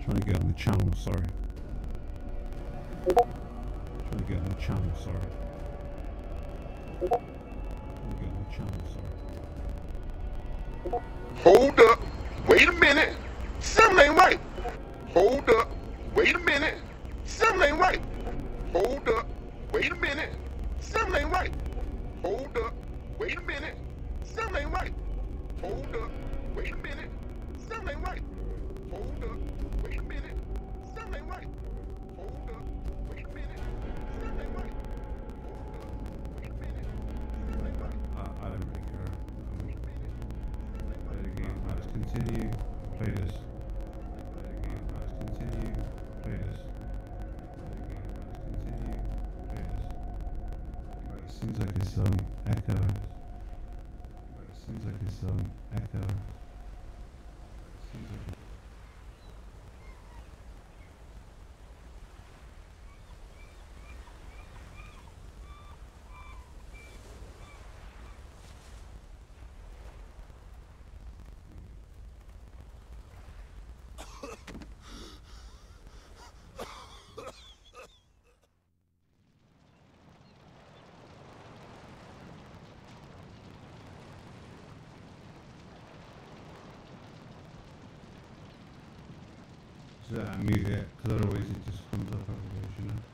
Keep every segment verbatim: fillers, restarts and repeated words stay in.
Trying to get on the channel, sorry. Trying to get on the channel, sorry. Trying to get on the channel, sorry. Hold up. Wait a minute. Something ain't right. Hold up. Wait a minute. Something ain't right. Hold up. Wait a minute. Something ain't right. Hold up. Wait a minute. Something ain't right. Hold up. Wait a minute. Something ain't right. Hold up. Wait a minute. Something ain't right. Hold up. Wait a minute. Something ain't right. Hold up. Wait a minute. Something ain't right. I, I don't really care. Um, play the game. Let's continue. Play this. Play the game. Let's continue. Play this. Play the game. Let's continue. Play this. Right, it seems like it's um echo. Right, it seems like it's um echo. It seems like it's So I mute it, because otherwise it just comes up everywhere, you know?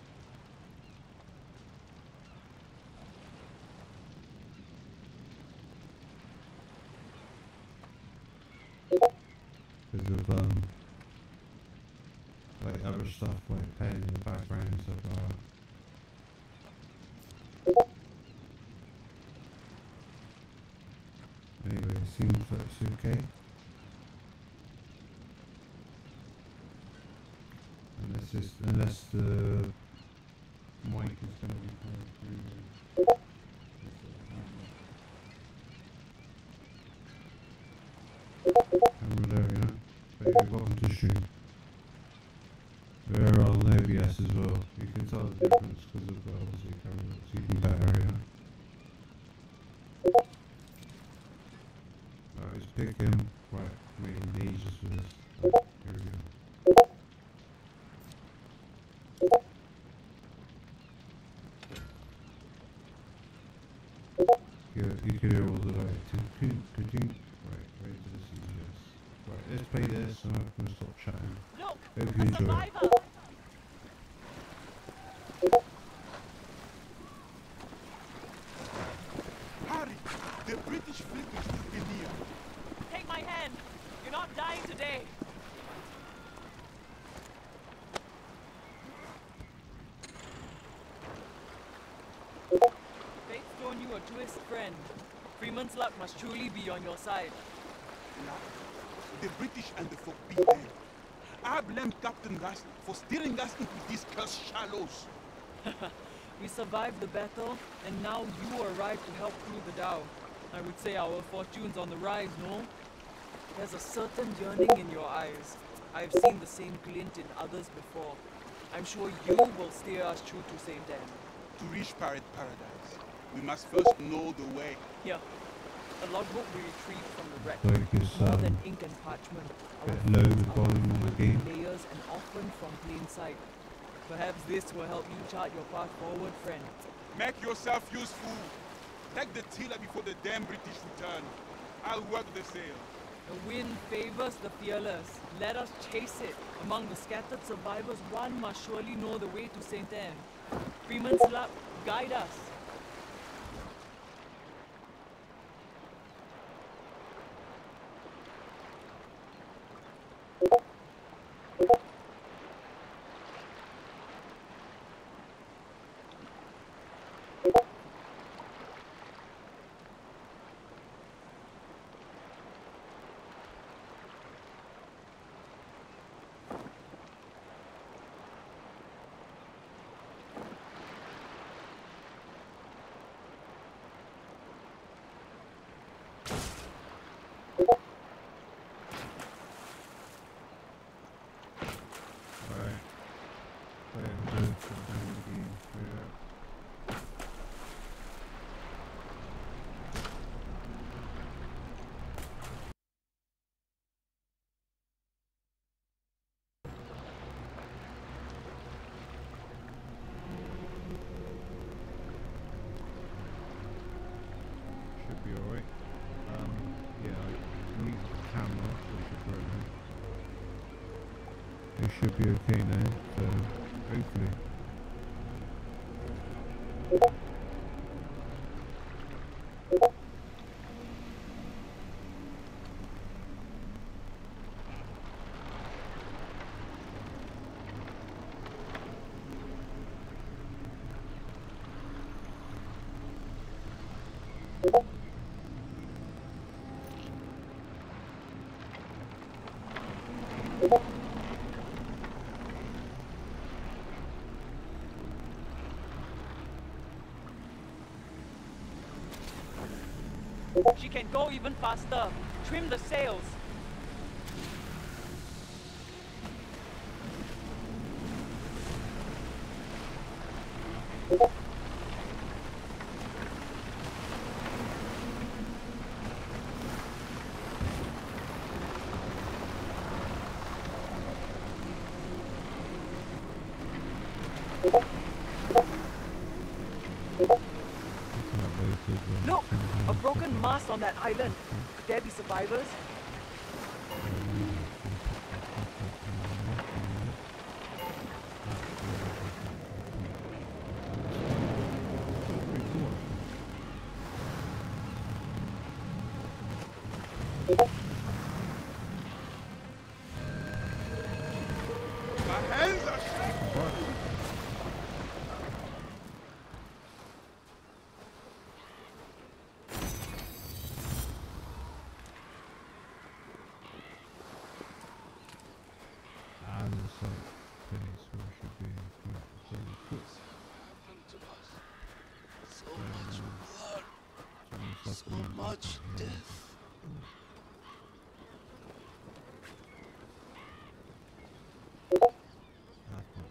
Because of, um, like other stuff, like playing in the background and stuff like that. Anyway, it seems like it's okay. Unless this, unless the mic is going to be coming through. Camera there, you know. But yeah, welcome to stream. We're on O B S as well. You can tell the difference because of the obviously camera looks even better, you know. Alright, let's pick him. Right, waiting ages for this. Oh, here we go. Yeah, you can hear all the way to continue. Right, right to the C G S. Right, let's play this and I'm going to stop chatting. Look, Hope you a enjoy it. survivor. Harry, the British fleet is still near. Take my hand. You're not dying today. Fate's thrown you a twist, friend. Freeman's luck must truly be on your side. Now, the British and the folk beat them. I blame Captain Gast for steering us into these cursed shallows. We survived the battle, and now you arrived to help crew the Dow. I would say our fortune's on the rise, no? There's a certain yearning in your eyes. I've seen the same glint in others before. I'm sure you will steer us true to Saint Anne. To reach Pirate Paradise, we must first know the way. Here, a logbook we retrieved from the wreck. Like it's, More um, than ink and parchment. bit Our low, fleet, the our volume on the crew, game. layers and often from plain sight. Perhaps this will help you chart your path forward, friend. Make yourself useful. Take the tiller before the damn British return. I'll work the sail. The wind favors the fearless. Let us chase it. Among the scattered survivors, one must surely know the way to Saint Anne. Freeman's luck, guide us. It should be okay now, so hopefully. She can go even faster. Trim the sails. Look! A broken mast on that island. Could there be survivors? My hands are shaking. Ah, there's a slight place where we should be quite fairly quick. Happened to us. So Um, much blood, It's almost like so we're much here. death. That's not too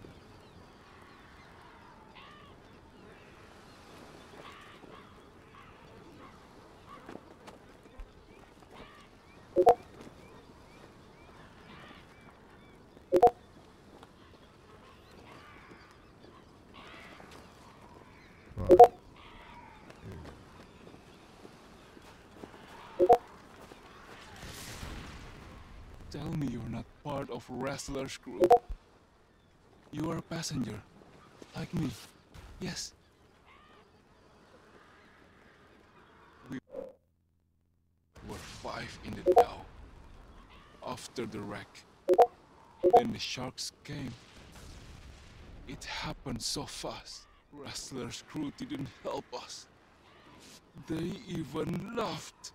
bad. Right. Tell me you're not part of Wrestler's crew. You are a passenger, like me. Yes. We were five in the dhow. After the wreck, then the sharks came. It happened so fast. Wrestler's crew didn't help us. They even laughed.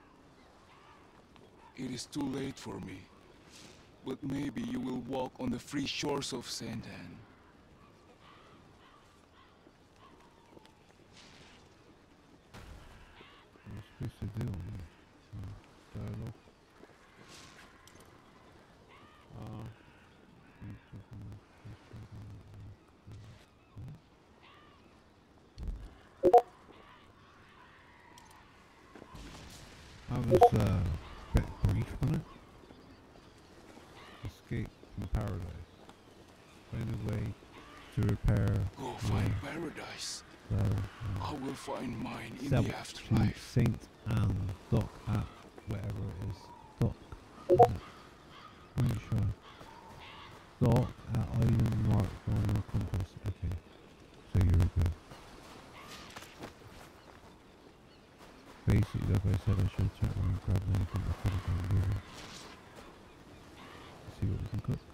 It is too late for me. But maybe you will walk on the free shores of Saint Anne. What are you supposed to do? Uh, dialogue. Uh, I was uh, a bit brief on it. Escape from paradise. Find a way to repair Go my find paradise. uh, I will find mine in Self the to afterlife. Saint Anne dock at whatever it is. Dock. Isn't it? I'm not sure. Dock at island mark on your compass. Okay. So you're good. Basically, like I said, I should have turned around and grabbed anything I could have done here. See what we can cook.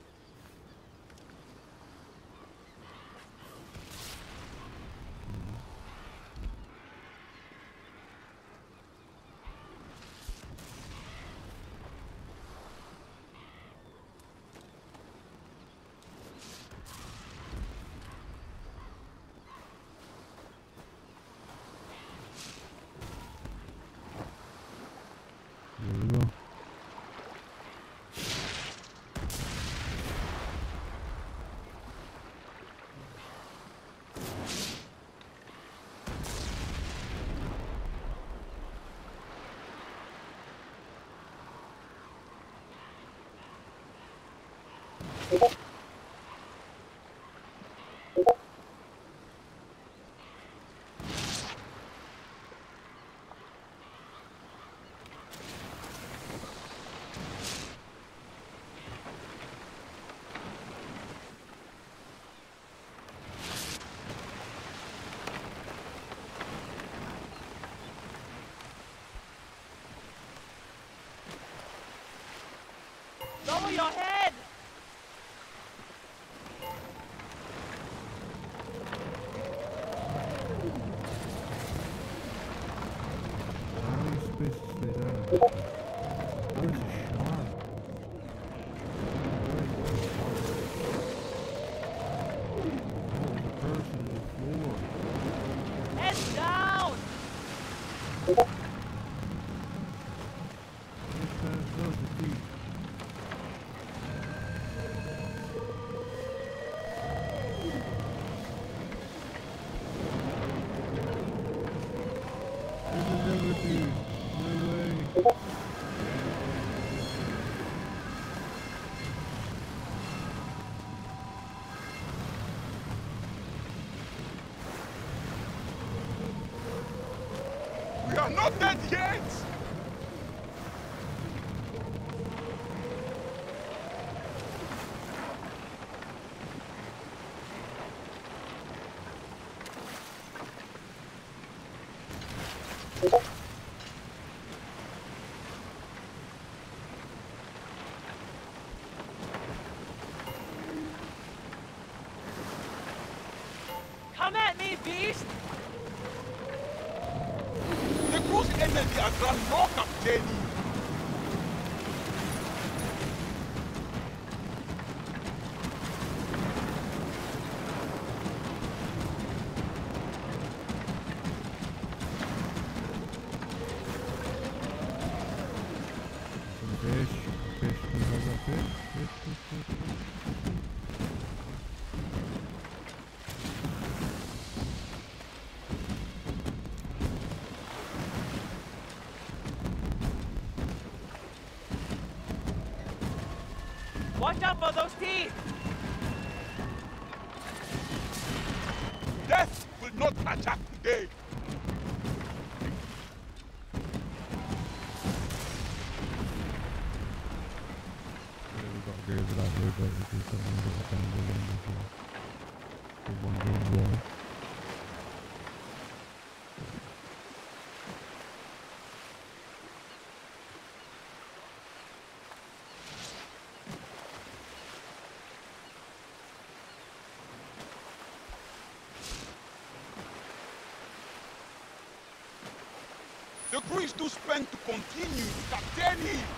There we go. Lower your head! How are you supposed to stay down? Oh, it's a shark. Oh, there's a person on the floor. Head down! This guy's loads of teeth. There's another dude. No way. We are not dead yet! Come at me, beast! The cruise energy are grand more, Captain. Some fish. Fish. Can you hold that fish? Fish, fish, fish, fish. Watch out for those teeth! Death will not attack today. Yeah, we've got to go over that road, but because something's got to down the wind before. We're wondering why. The cruise do spend to continue, Captain.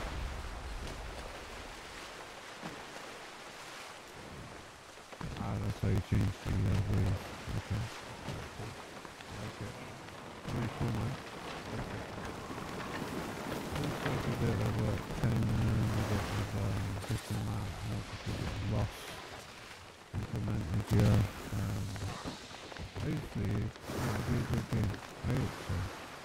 Ah, that's how you change the uh, ways. Okay. Okay. Very cool, man. Okay. Looks like a bit of a ten and a bit of um, system that helps us get lost implemented here. Um, hopefully, it'll be a good game. I hope so.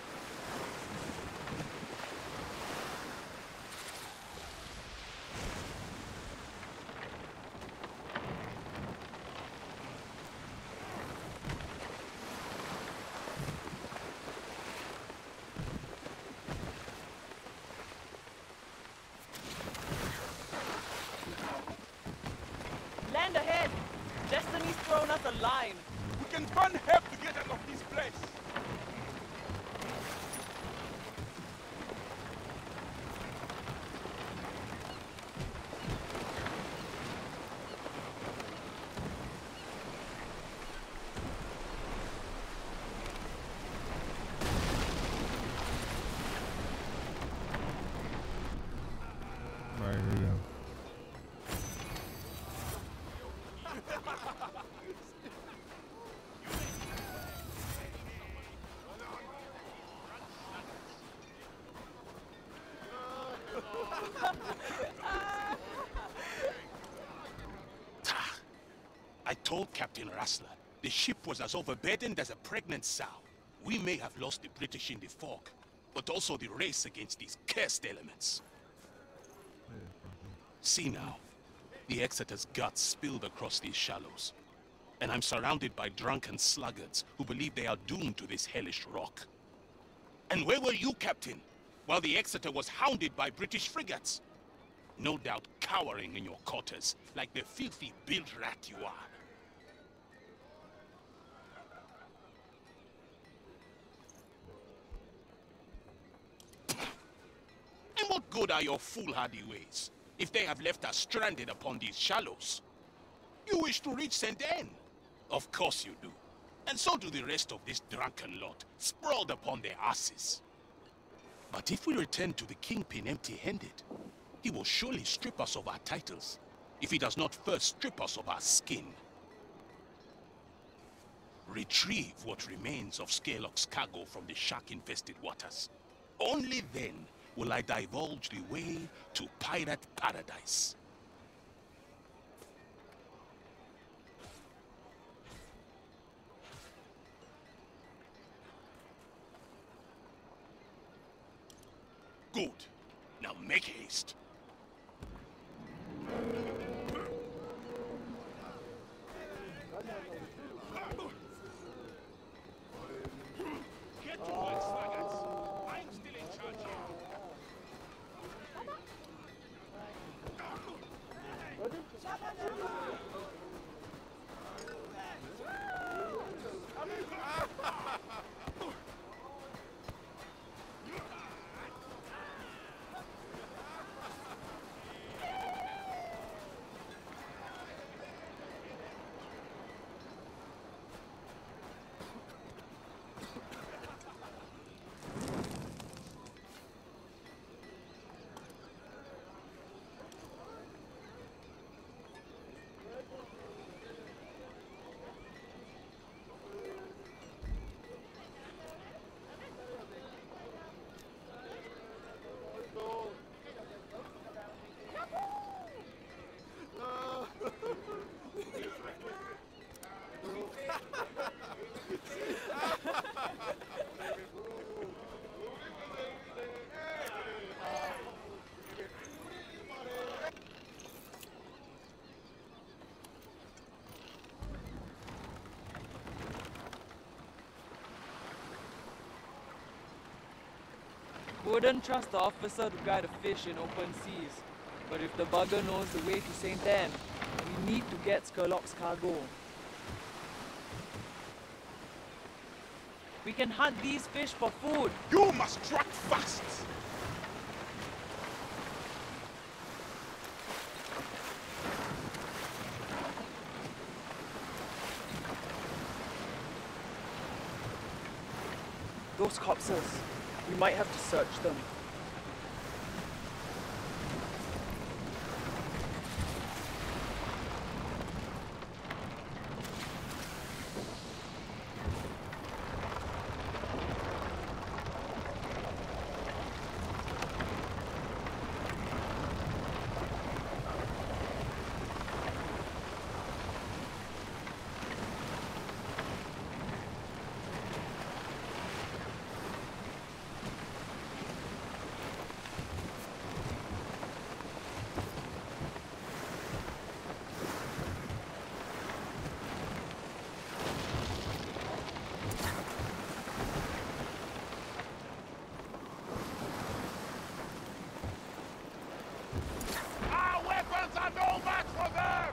Land ahead! Destiny's thrown us a line! We can burn help to get out of this place. Right, here we go. I told Captain Rassler the ship was as overburdened as a pregnant sow. We may have lost the British in the fog, but also the race against these cursed elements. See now, the Exeter's guts spilled across these shallows, and I'm surrounded by drunken sluggards who believe they are doomed to this hellish rock. And where were you, Captain, while the Exeter was hounded by British frigates? No doubt cowering in your quarters, like the filthy bilge rat you are. And what good are your foolhardy ways? if they have left us stranded upon these shallows. You wish to reach Saint Anne? Of course you do. And so do the rest of this drunken lot, sprawled upon their asses. But if we return to the Kingpin empty-handed, he will surely strip us of our titles, if he does not first strip us of our skin. Retrieve what remains of Skerlock's cargo from the shark-infested waters. Only then will I divulge the way to pirate paradise. Good. Now make haste. Get to work, sluggards. I'm still in charge here. Wouldn't trust the officer to guide a fish in open seas. But if the bugger knows the way to Saint Anne, we need to get Skerlock's cargo. We can hunt these fish for food. You must strike fast! Those corpses, we might have to search them. Our weapons are no match for them!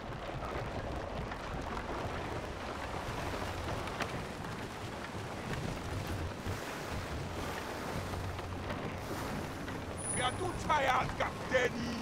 We are too tired, Captain.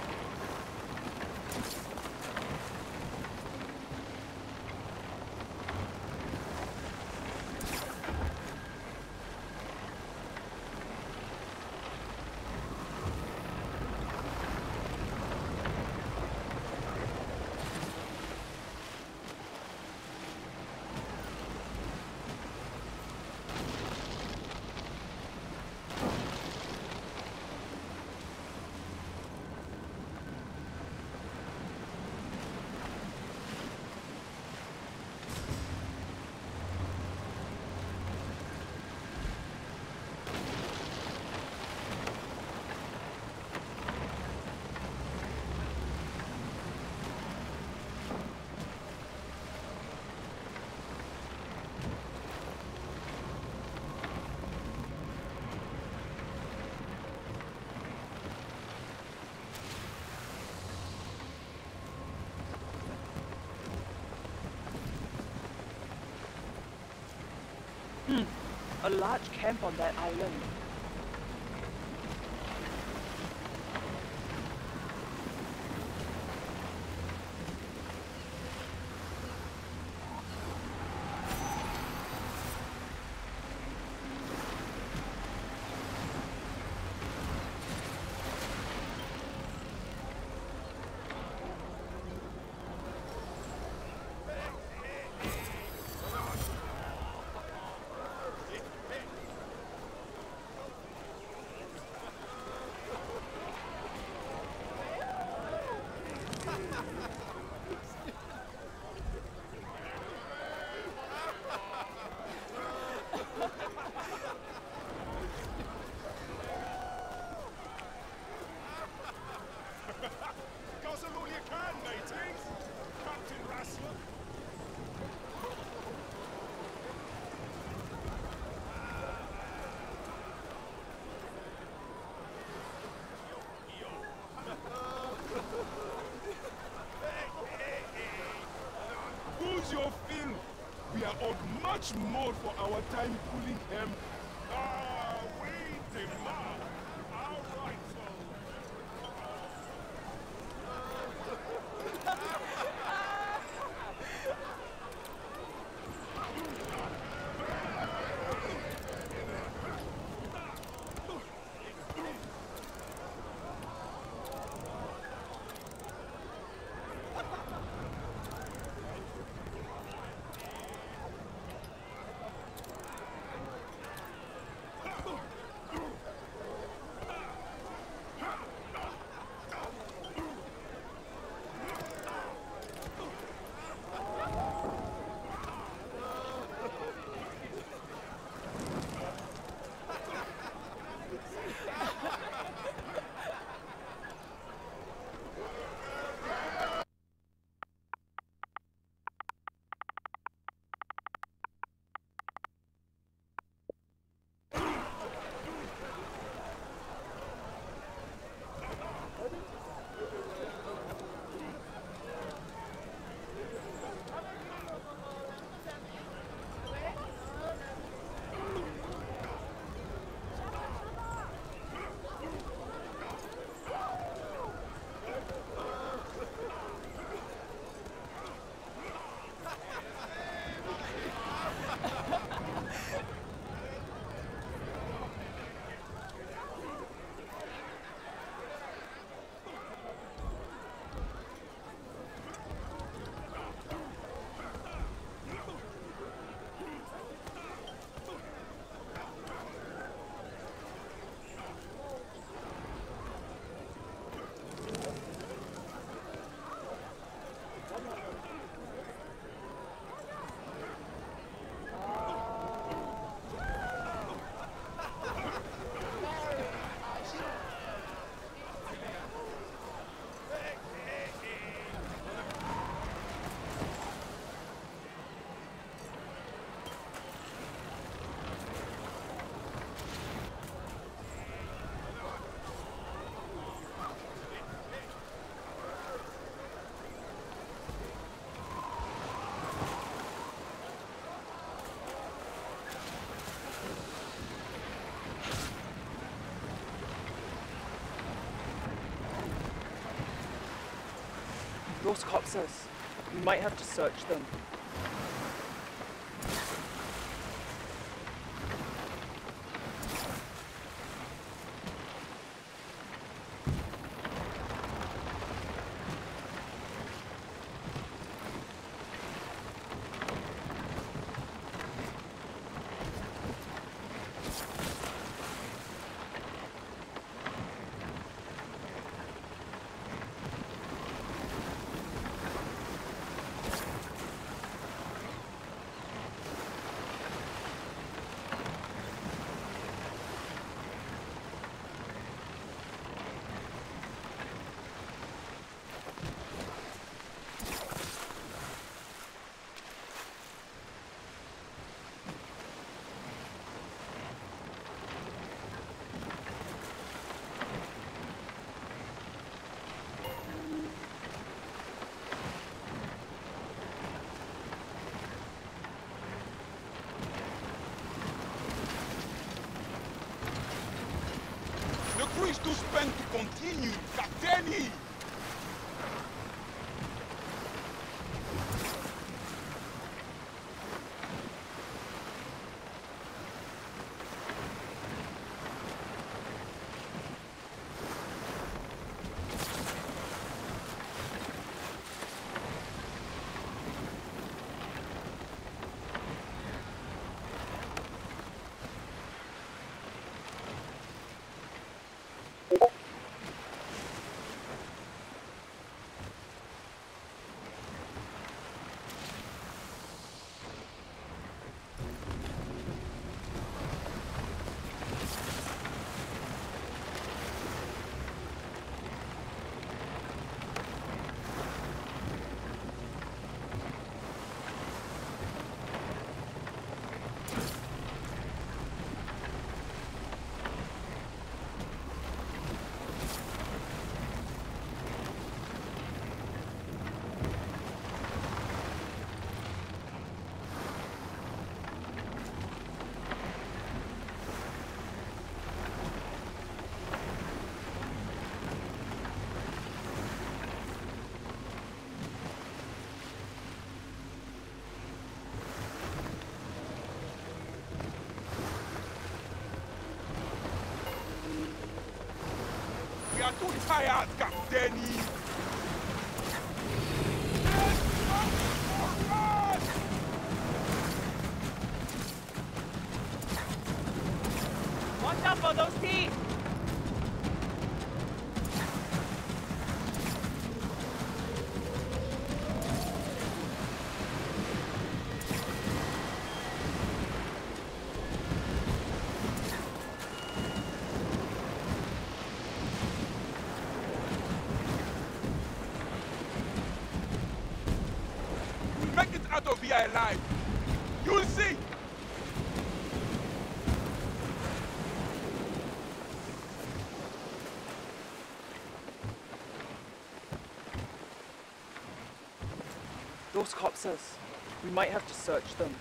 A large camp on that island. is your fill. We are owed much more for our time pulling him. Ah, we demand our rightful. Those corpses. We might have to search them. The crew is too spent to continue, Captain! tired, Captaini! Watch out for those teeth! We'll make it out of here alive. You'll see. Those corpses. We might have to search them.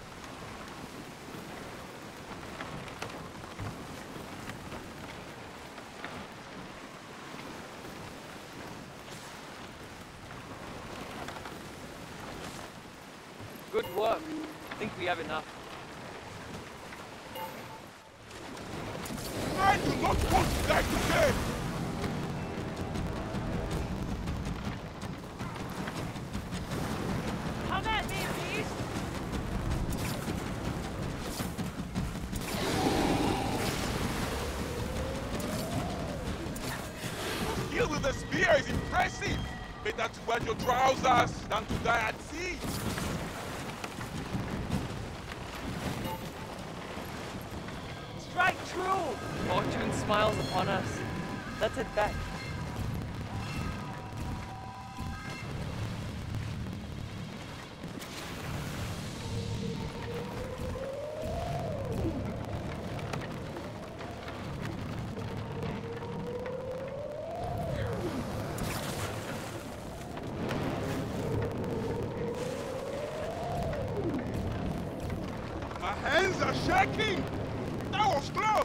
Good work. I think we have enough. I do not want to die today. Come at me, beast! Skill with the spear is impressive. Better to wear your trousers than to die at sea. Strike true! Fortune smiles upon us. Let's head back. My hands are shaking. That was close.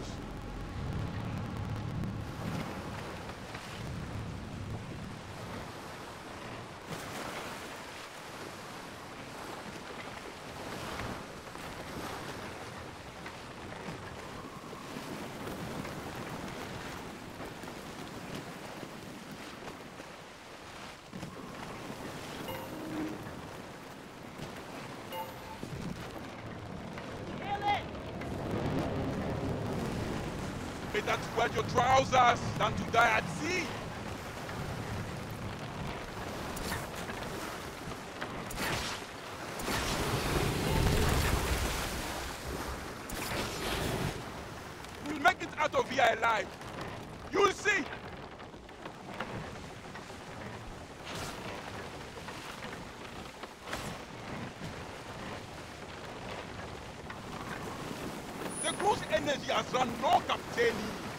Better to wear your trousers than to die at sea. We'll make it out of here alive. You'll see. The crew's energy has run low, Captain.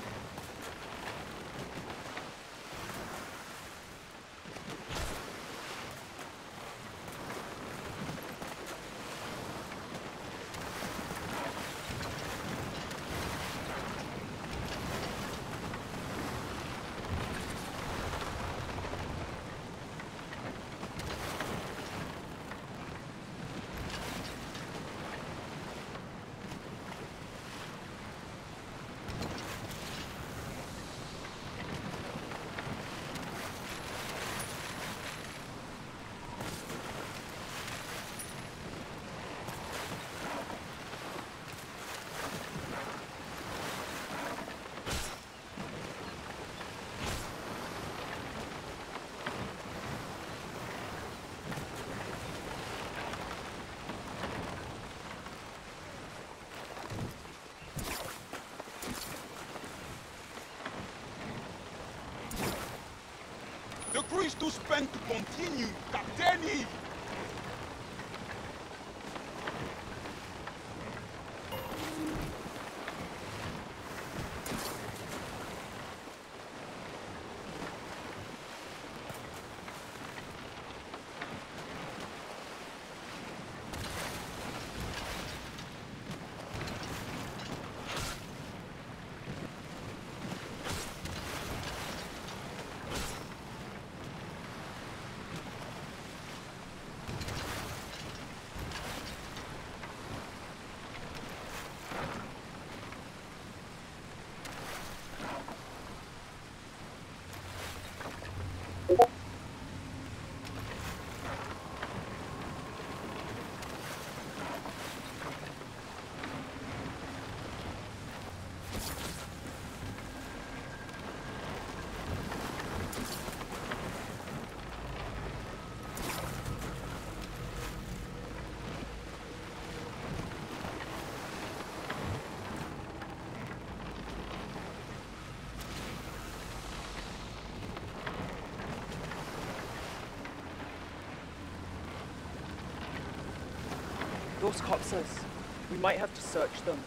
The crew is too spent to continue, Captain. Those corpses. We might have to search them.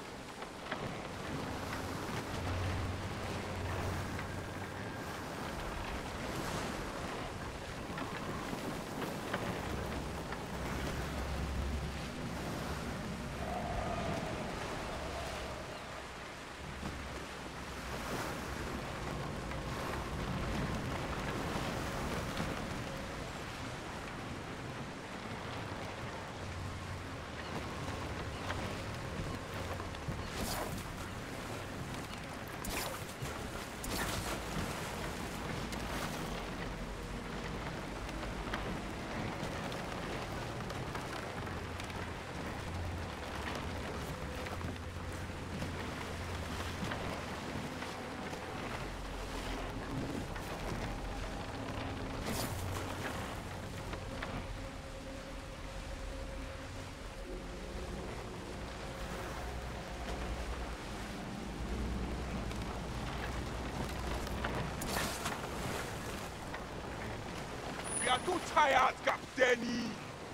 We are too tired, Captain.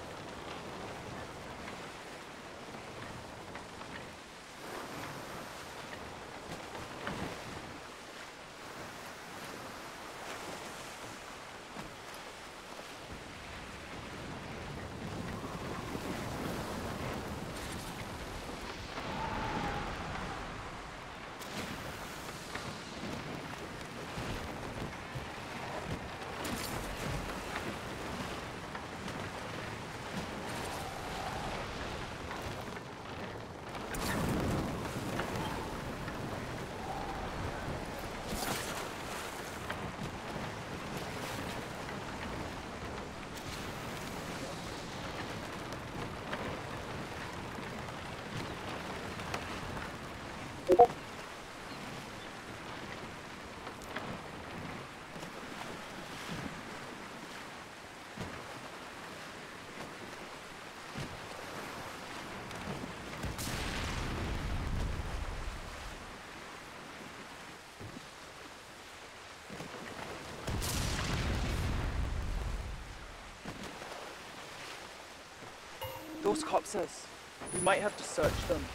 Those corpses. We might have to search them.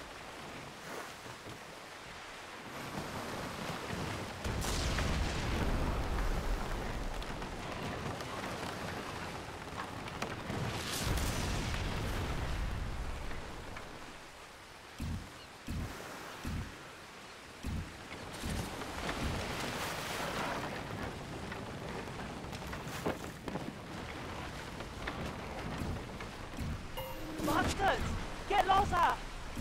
Monsters! Get closer!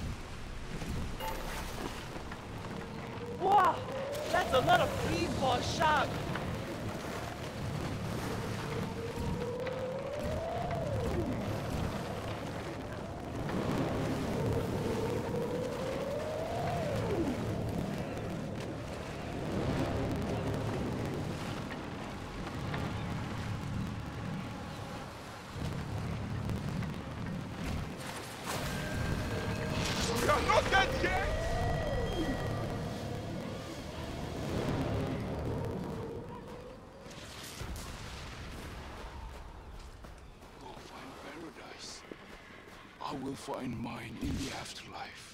Wow! That's a lot of feed for a shark! We are not dead yet. Go find paradise. I will find mine in the afterlife.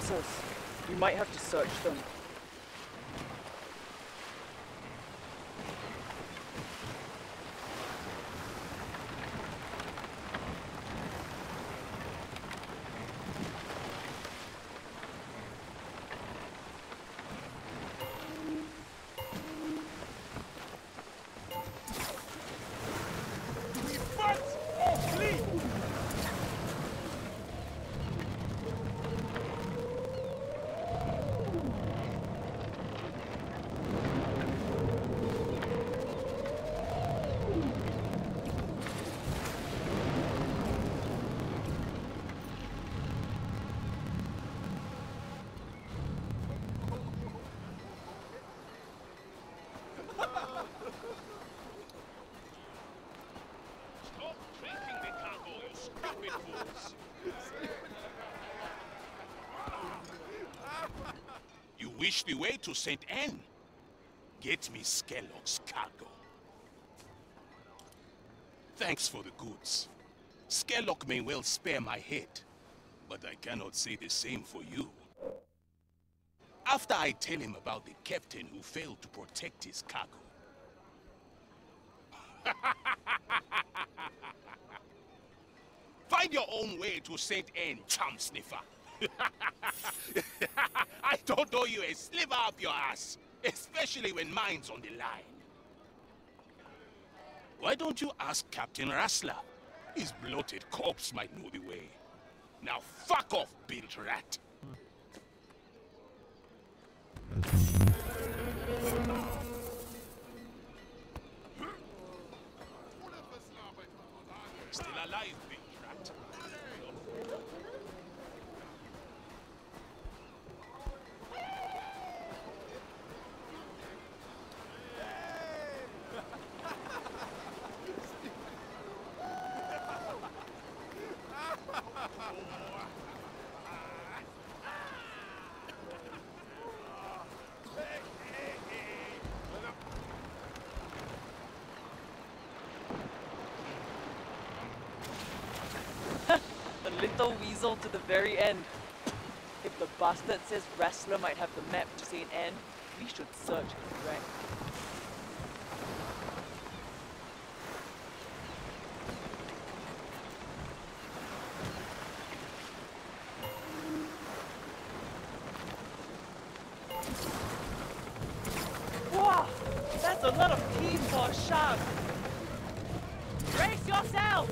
answers. We might have to search them. Stop drinking the cargo, you stupid fools! You wish the way to Saint Anne? Get me Skellock's cargo. Thanks for the goods. Skellock may well spare my head, but I cannot say the same for you. After I tell him about the captain who failed to protect his cargo. Find your own way to Saint Anne, chum sniffer. I don't owe you a sliver up your ass, especially when mine's on the line. Why don't you ask Captain Rassler? His bloated corpse might know the way. Now fuck off, built rat. Still alive, built rat. The little weasel to the very end. If the bastard says Rassler might have the map to Saint Anne, we should search correct. Wow! That's a lot of teeth for a shark! Brace yourself!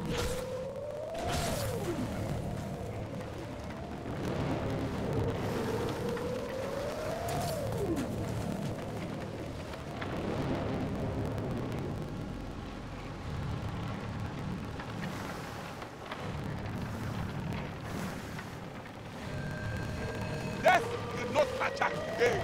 Death did not attack today.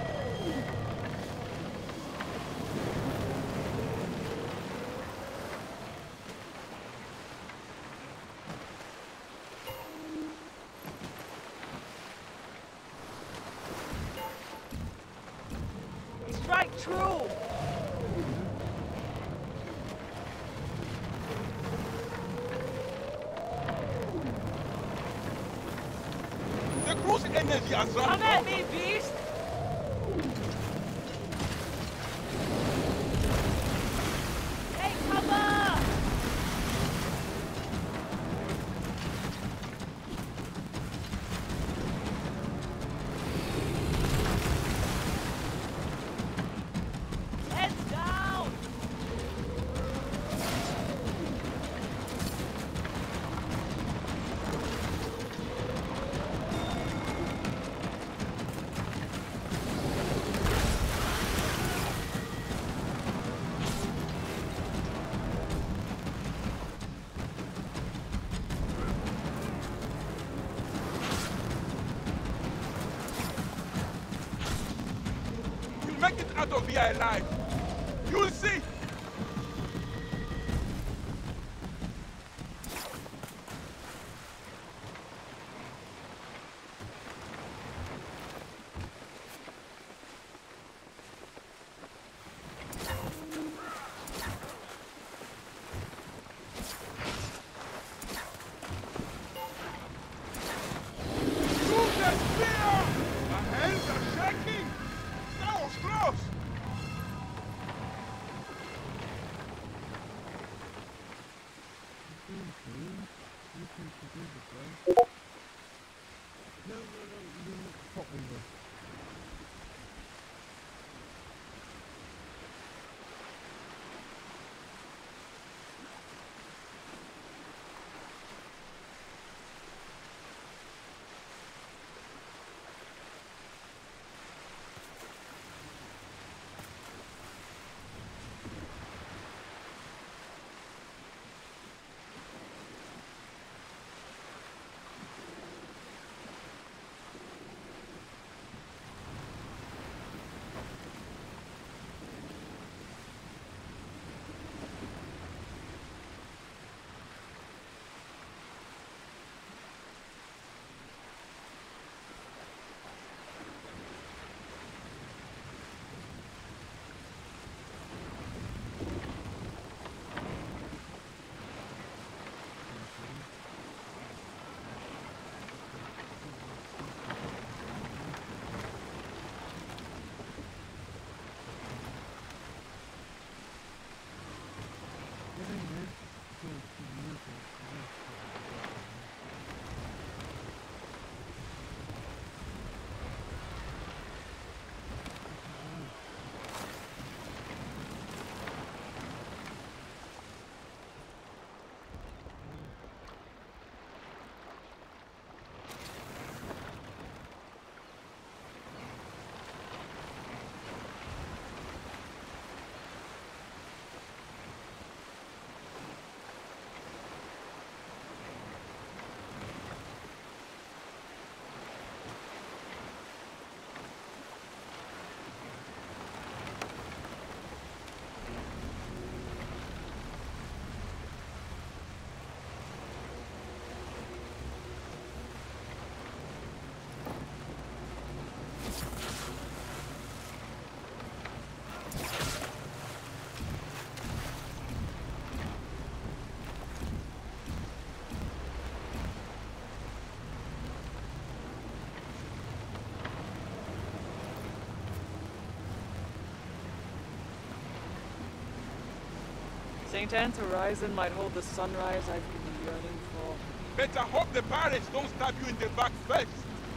Strike true! The cruise energy has run Come at me, beast! Take cover! Heads down! We'll make it out of here alive. You'll see. Use the spear! Saint Anne's horizon might hold the sunrise I've been yearning for. Better hope the pirates don't stab you in the back first.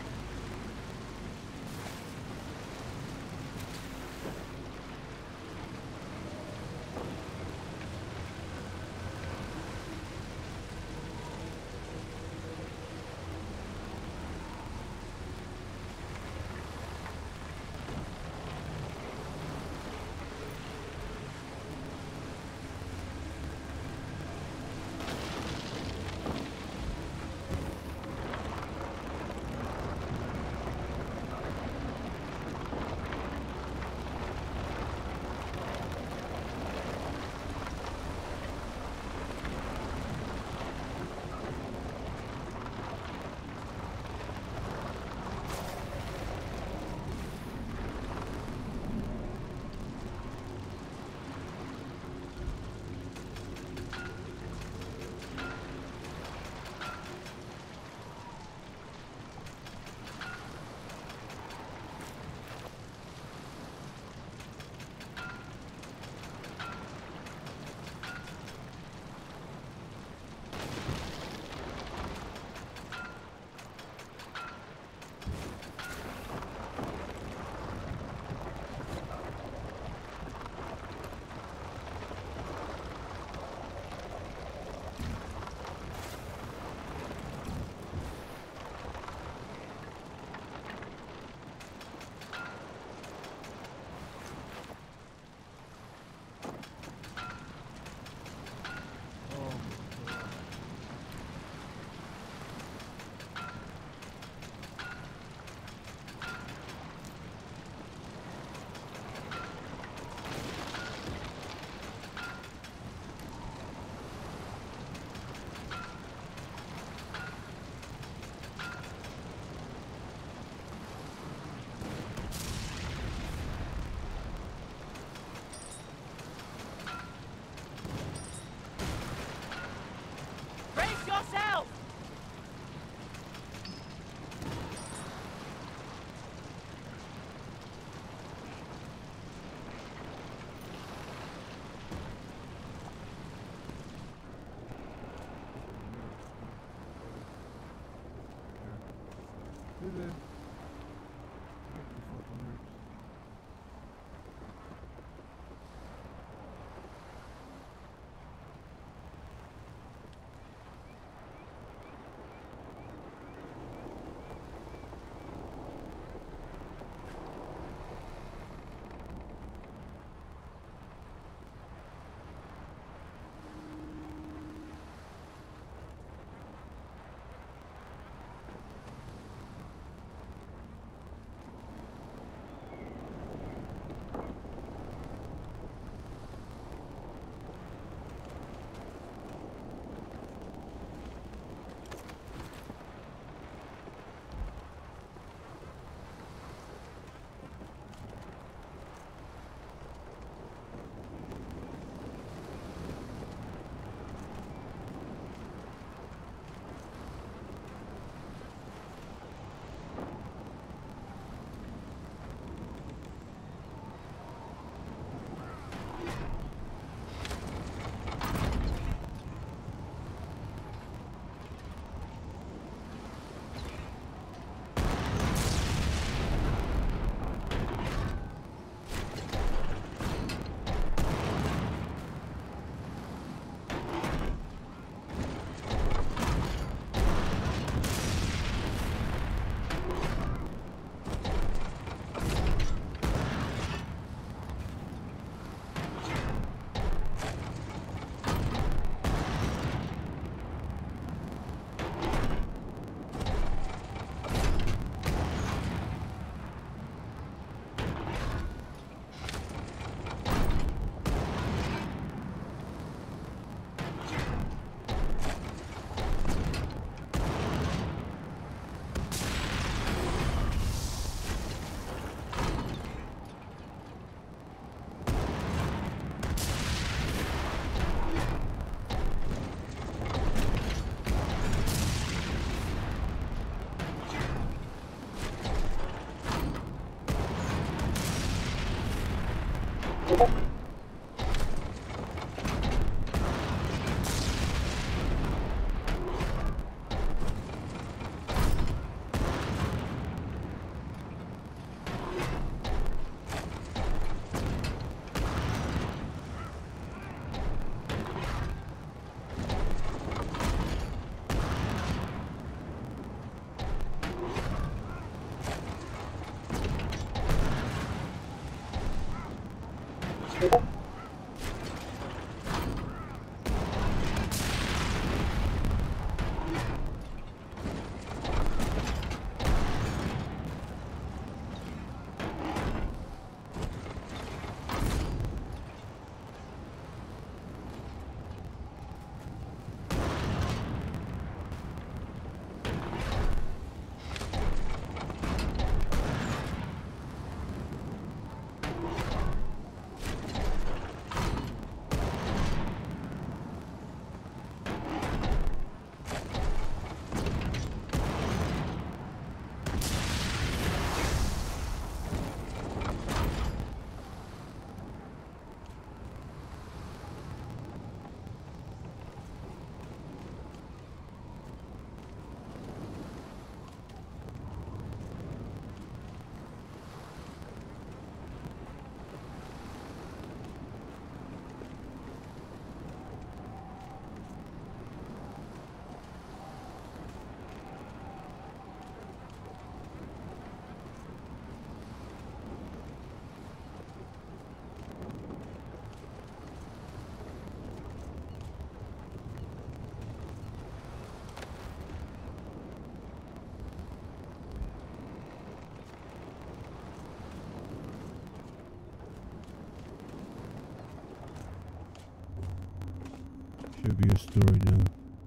Yourself! Should be a story now.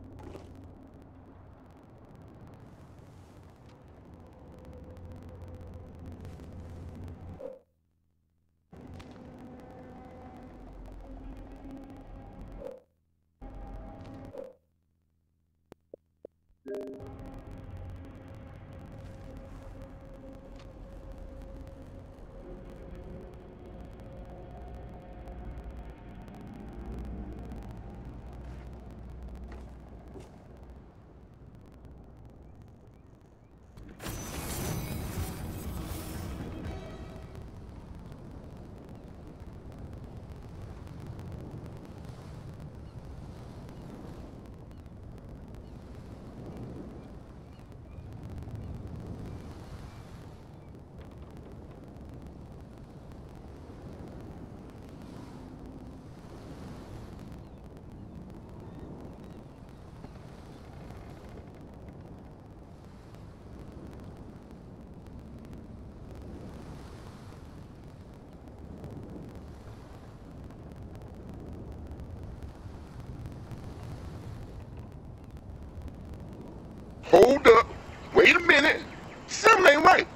Hold up. Wait a minute. Something ain't right.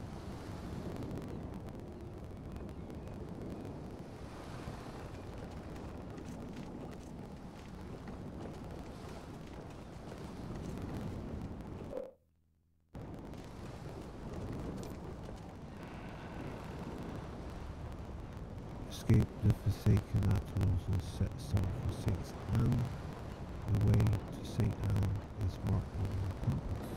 Escape the Forsaken Atolls and set sail for Saint Anne. The way to Saint Anne is marked on your compass.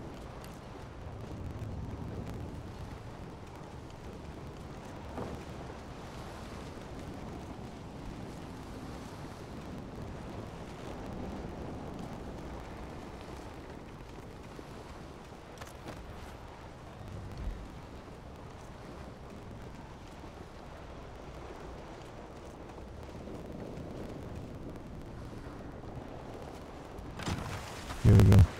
Here we go.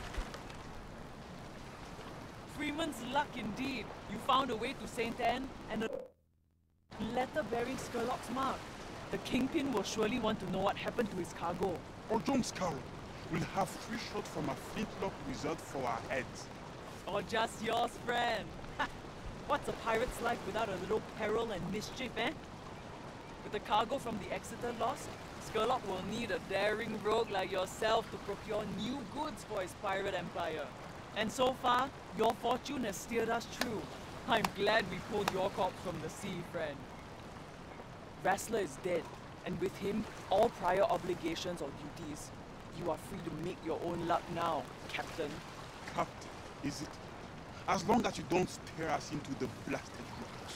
Freeman's luck indeed. You found a way to Saint Anne and a letter bearing Skurlock's mark. The Kingpin will surely want to know what happened to his cargo. Or Jones Carroll. We'll have three shots from a flintlock reserved for our heads. Or just yours, friend. Ha! What's a pirate's life without a little peril and mischief, eh? With the cargo from the Exeter lost, Skurlock will need a daring rogue like yourself to procure new goods for his pirate empire. And so far, your fortune has steered us true. I'm glad we pulled your corpse from the sea, friend. Wrestler is dead, and with him, all prior obligations or duties. You are free to make your own luck now, Captain. Captain, is it? As long as you don't steer us into the blasted rocks.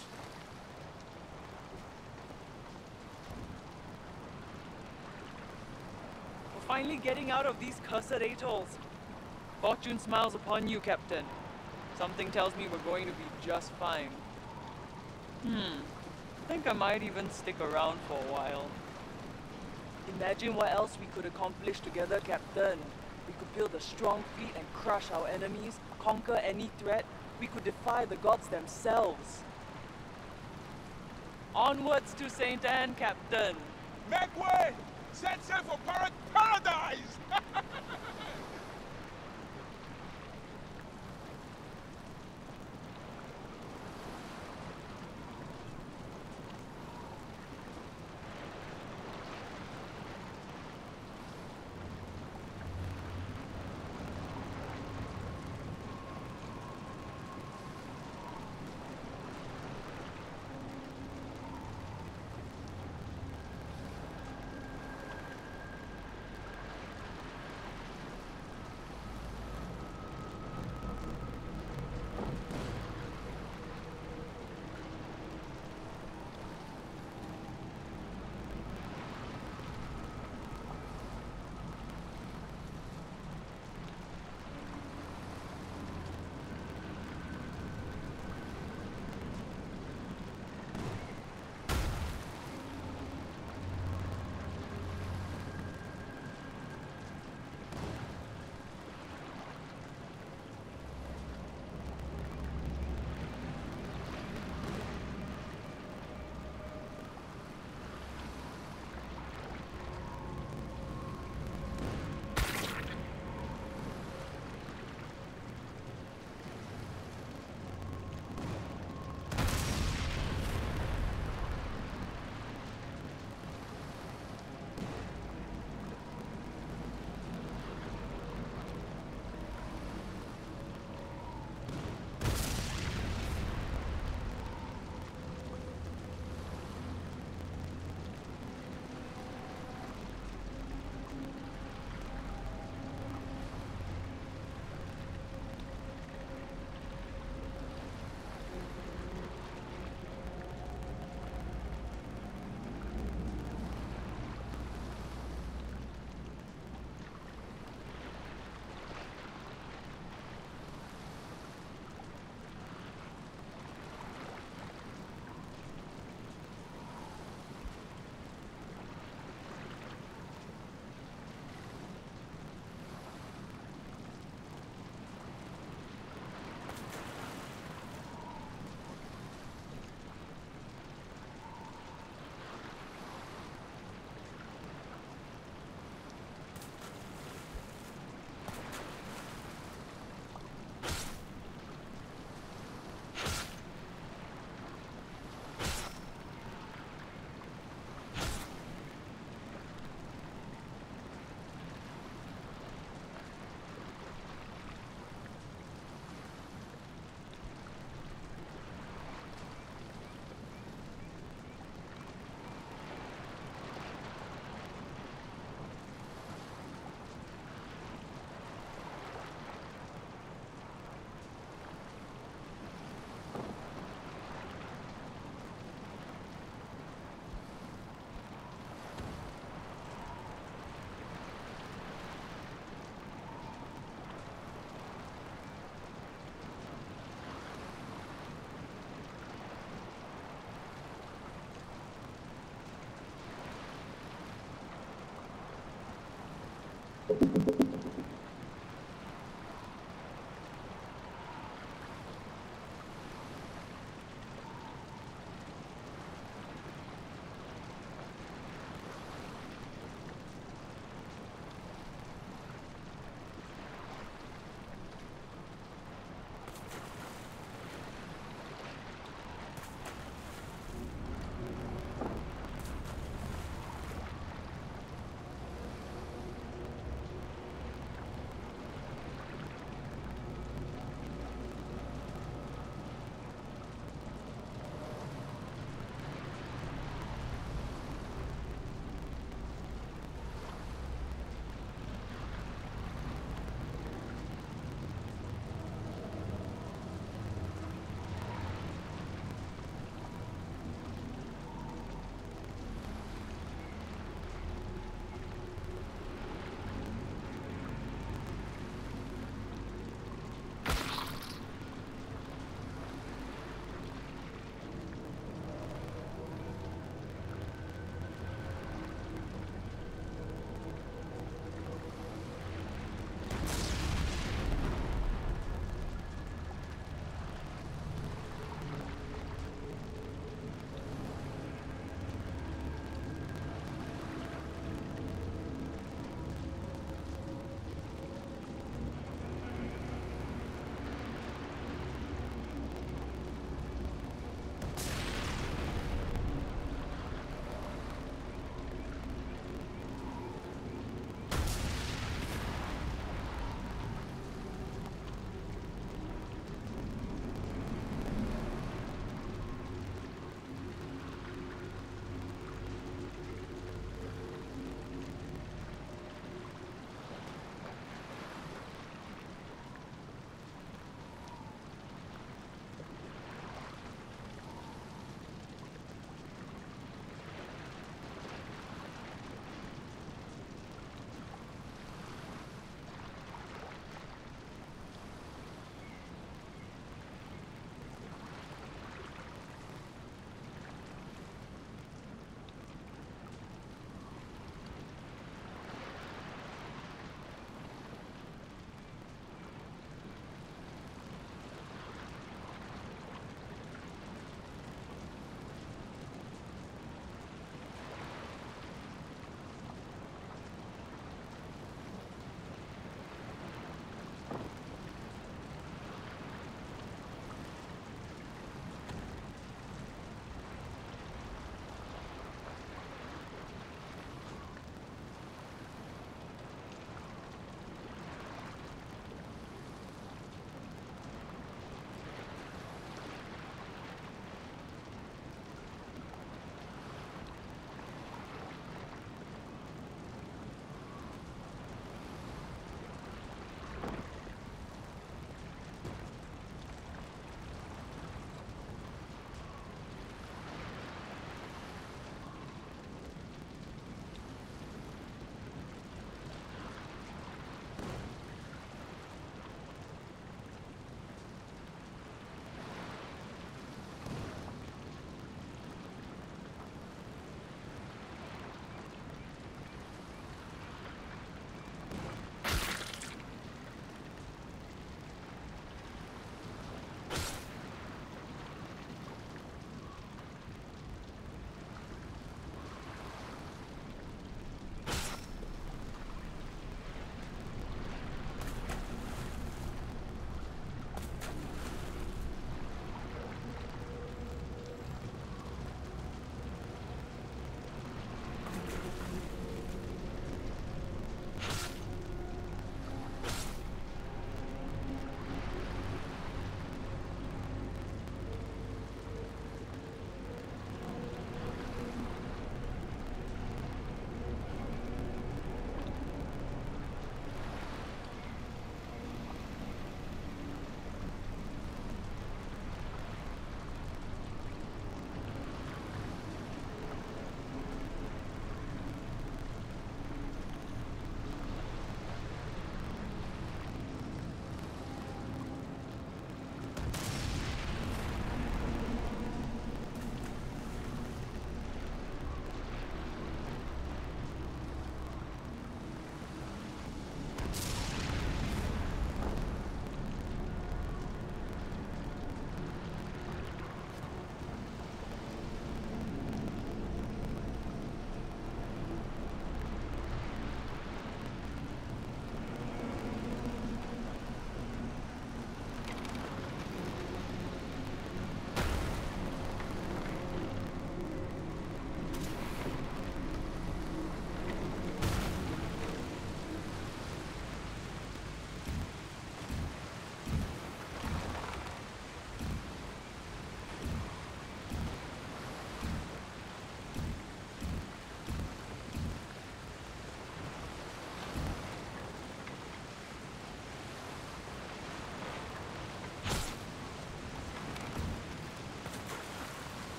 We're finally getting out of these cursed atolls. Fortune smiles upon you, Captain. Something tells me we're going to be just fine. Hmm. think I might even stick around for a while. Imagine what else we could accomplish together, Captain. We could build a strong fleet and crush our enemies, conquer any threat. We could defy the gods themselves. Onwards to Saint Anne, Captain. Make way! Set sail for para paradise!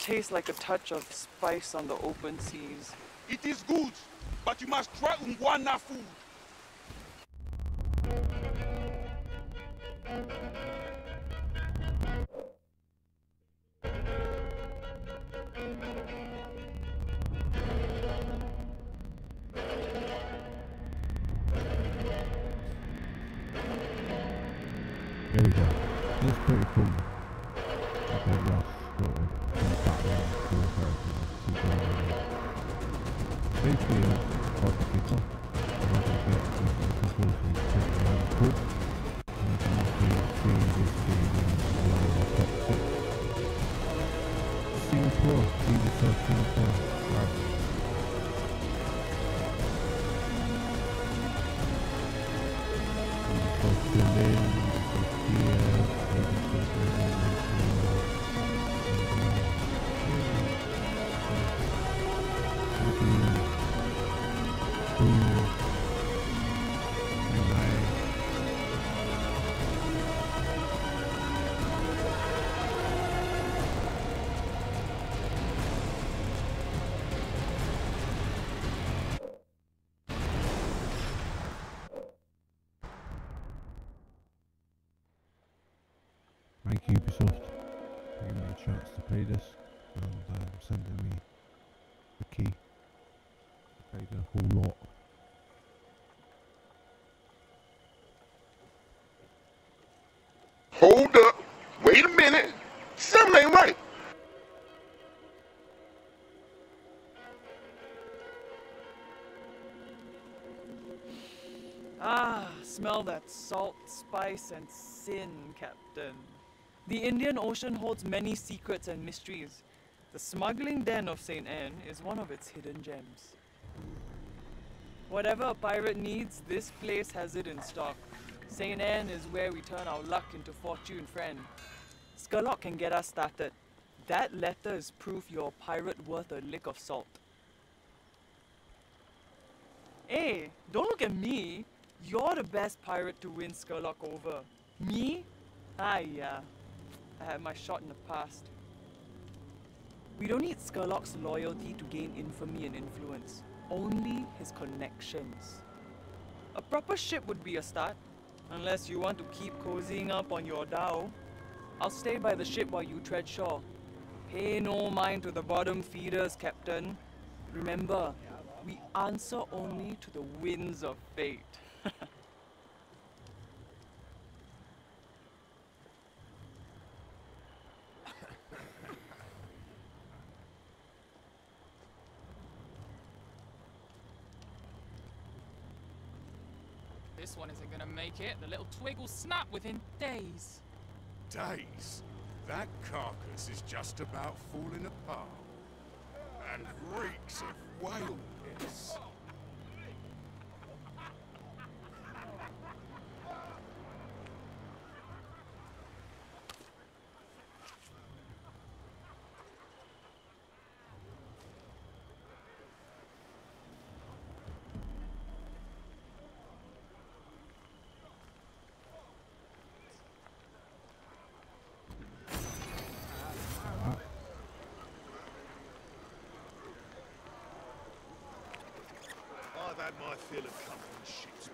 tastes like a touch of spice on the open seas. It is good, but you must try Ungwana food. There we go. That's pretty cool. Okay, Ross got to come back around to the person to go on. Basically, that's what the kicker. I'm not going to get to the conclusion. Take the hand cook. And you can see see this game in the top six. Singapore. See the first Singapore. Right. Thank you, Ubisoft, for giving me a chance to play this and um, sending me the key. I played a whole lot. Hold up. Wait a minute. Something ain't right. Ah, smell that salt, spice, and sin, Captain. The Indian Ocean holds many secrets and mysteries. The smuggling den of Saint Anne is one of its hidden gems. Whatever a pirate needs, this place has it in stock. Saint Anne is where we turn our luck into fortune, friend. Skurlock can get us started. That letter is proof you're a pirate worth a lick of salt. Hey, don't look at me. You're the best pirate to win Skurlock over. Me? Ah, yeah. I had my shot in the past. We don't need Skurlock's loyalty to gain infamy and influence. Only his connections. A proper ship would be a start. Unless you want to keep cozying up on your dhow. I'll stay by the ship while you tread shore. Pay no mind to the bottom feeders, Captain. Remember, we answer only to the winds of fate. This one isn't gonna make it. The little twig will snap within days. Days? That carcass is just about falling apart. And reeks of whale piss. I've had my fill of company ships.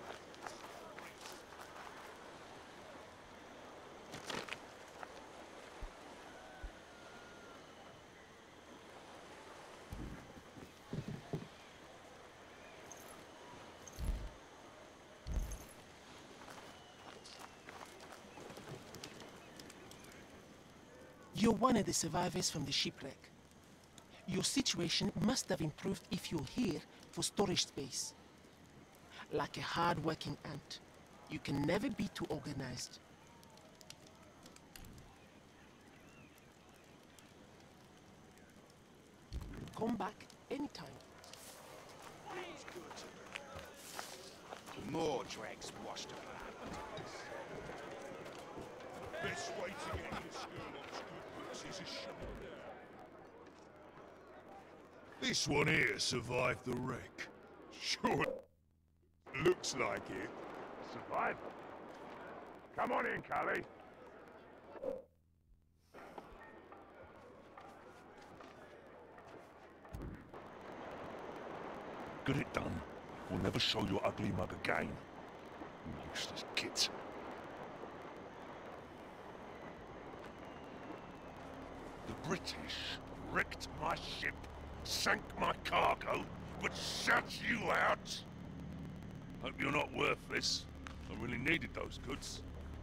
You're one of the survivors from the shipwreck. Your situation must have improved if you're here for storage space. Like a hard-working ant, you can never be too organized. Come back anytime. More dregs washed about. Best way to get your Skurlock's good books is a shot. This one here survived the wreck. Sure, looks like it. Survivor? Come on in, Callie. Get it done. We'll never show your ugly mug again. Useless git. The British wrecked my ship, sank my cargo, but shut you out. Hope you're not worthless. I really needed those goods.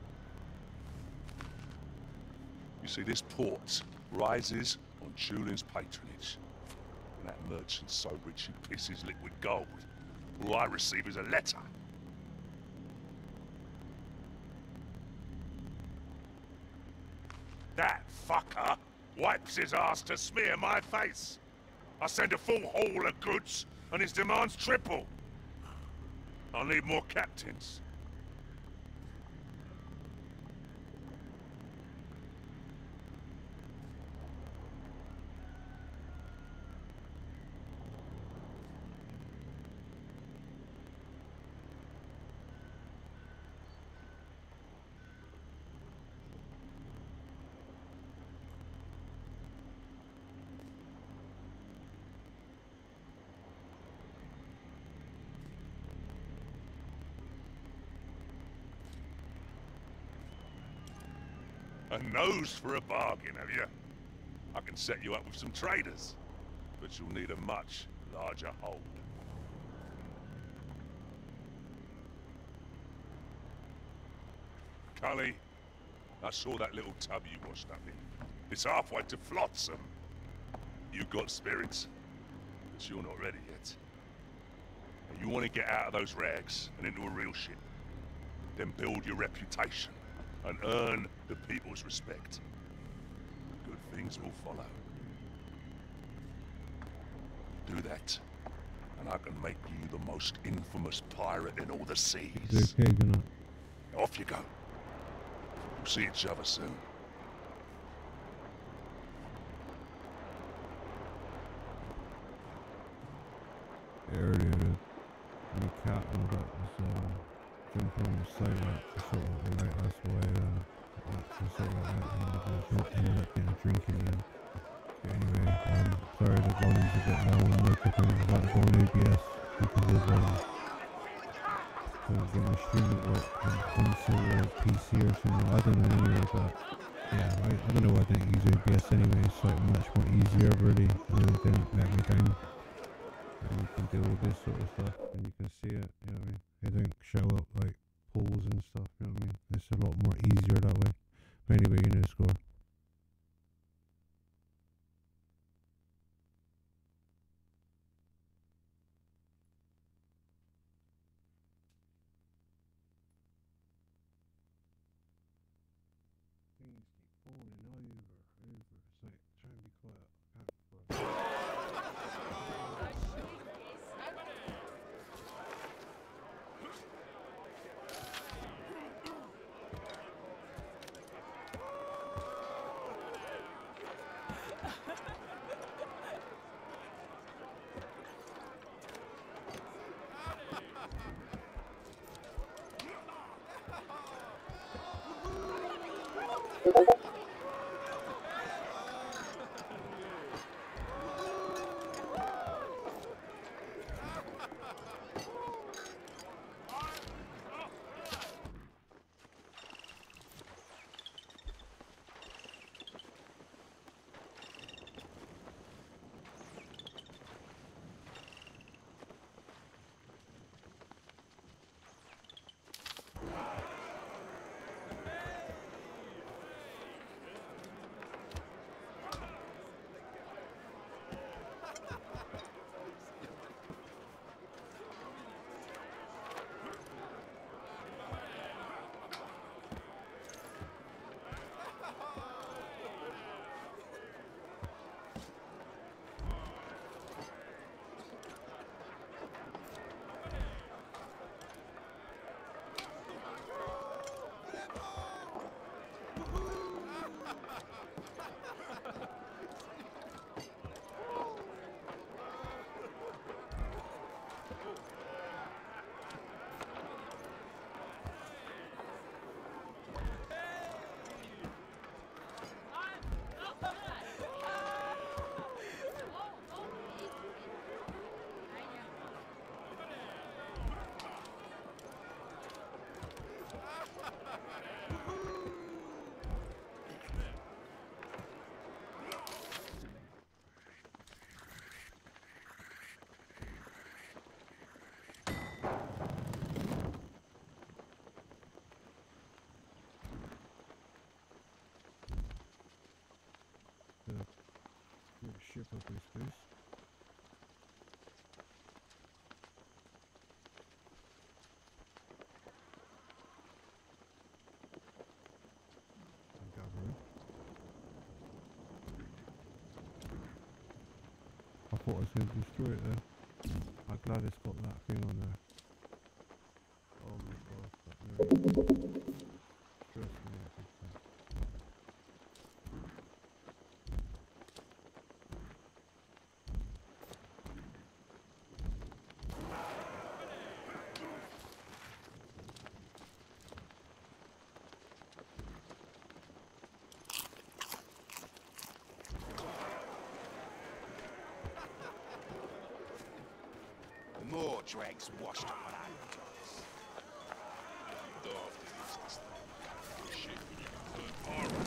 You see, this port rises on Julian's patronage. And that merchant's so rich he pisses liquid gold. All I receive is a letter. That fucker wipes his ass to smear my face. I send a full haul of goods, and his demands triple. I'll need more captains. A nose for a bargain, have you? I can set you up with some traders, but you'll need a much larger hold. Cully, I saw that little tub you washed up in. It's halfway to Flotsam. You got spirits, but you're not ready yet. You want to get out of those rags and into a real ship. Then build your reputation and earn the people's respect. Good things will follow. Do that, and I can make you the most infamous pirate in all the seas. Is it okay, gonna... Off you go. We'll see each other soon. Earlier, the captain that was uh, jumping on the side like sort of right that's why uh that's the sort of that ended up ended up getting a drink in the end. But anyway, um sorry the volume's a bit low on the microphone. I've had to go on A B S because of um I was getting the stream at work on console or P C or something. I don't know anyway, but yeah, I, I don't know why I didn't use A B S anyway. It's like much more easier really. It really didn't let me down. And you can deal with this sort of stuff and you can see it, you know what I mean? They don't show up like polls and stuff, you know what I mean? It's a lot more easier that way. But anyway, you know the score. Things keep falling over, over. It's like, try and be quiet. I can't be quiet. going to destroy it there. I'm glad it's got that thing on there. Oh my god, that really stressed me out big time. More dregs washed up on our guns. Daft is this thing. Shit, good armor.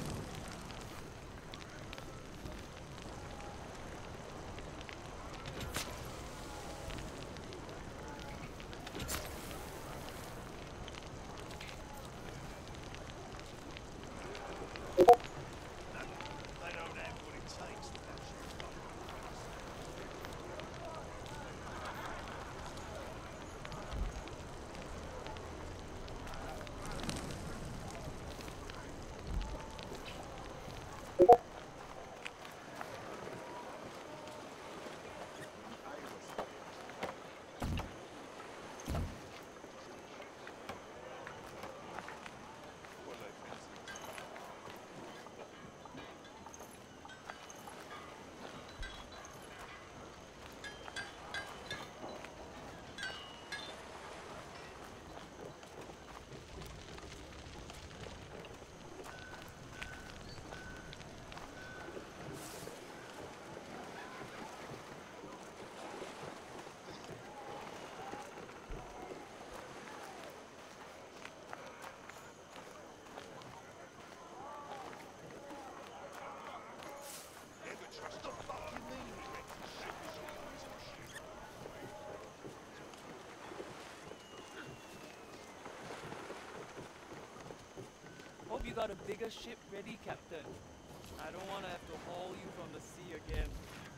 Hope you got a bigger ship ready, Captain. I don't want to have to haul you from the sea again.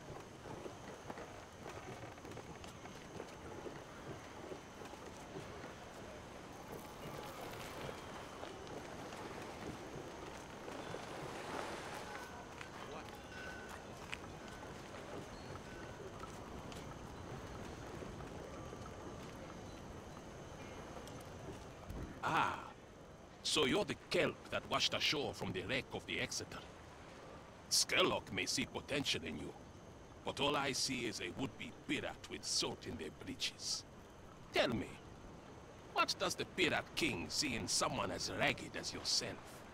Ah, so you're the kelp that washed ashore from the wreck of the Exeter. Skerlock may see potential in you, but all I see is a would-be pirate with salt in their breeches. Tell me, what does the Pirate King see in someone as ragged as yourself?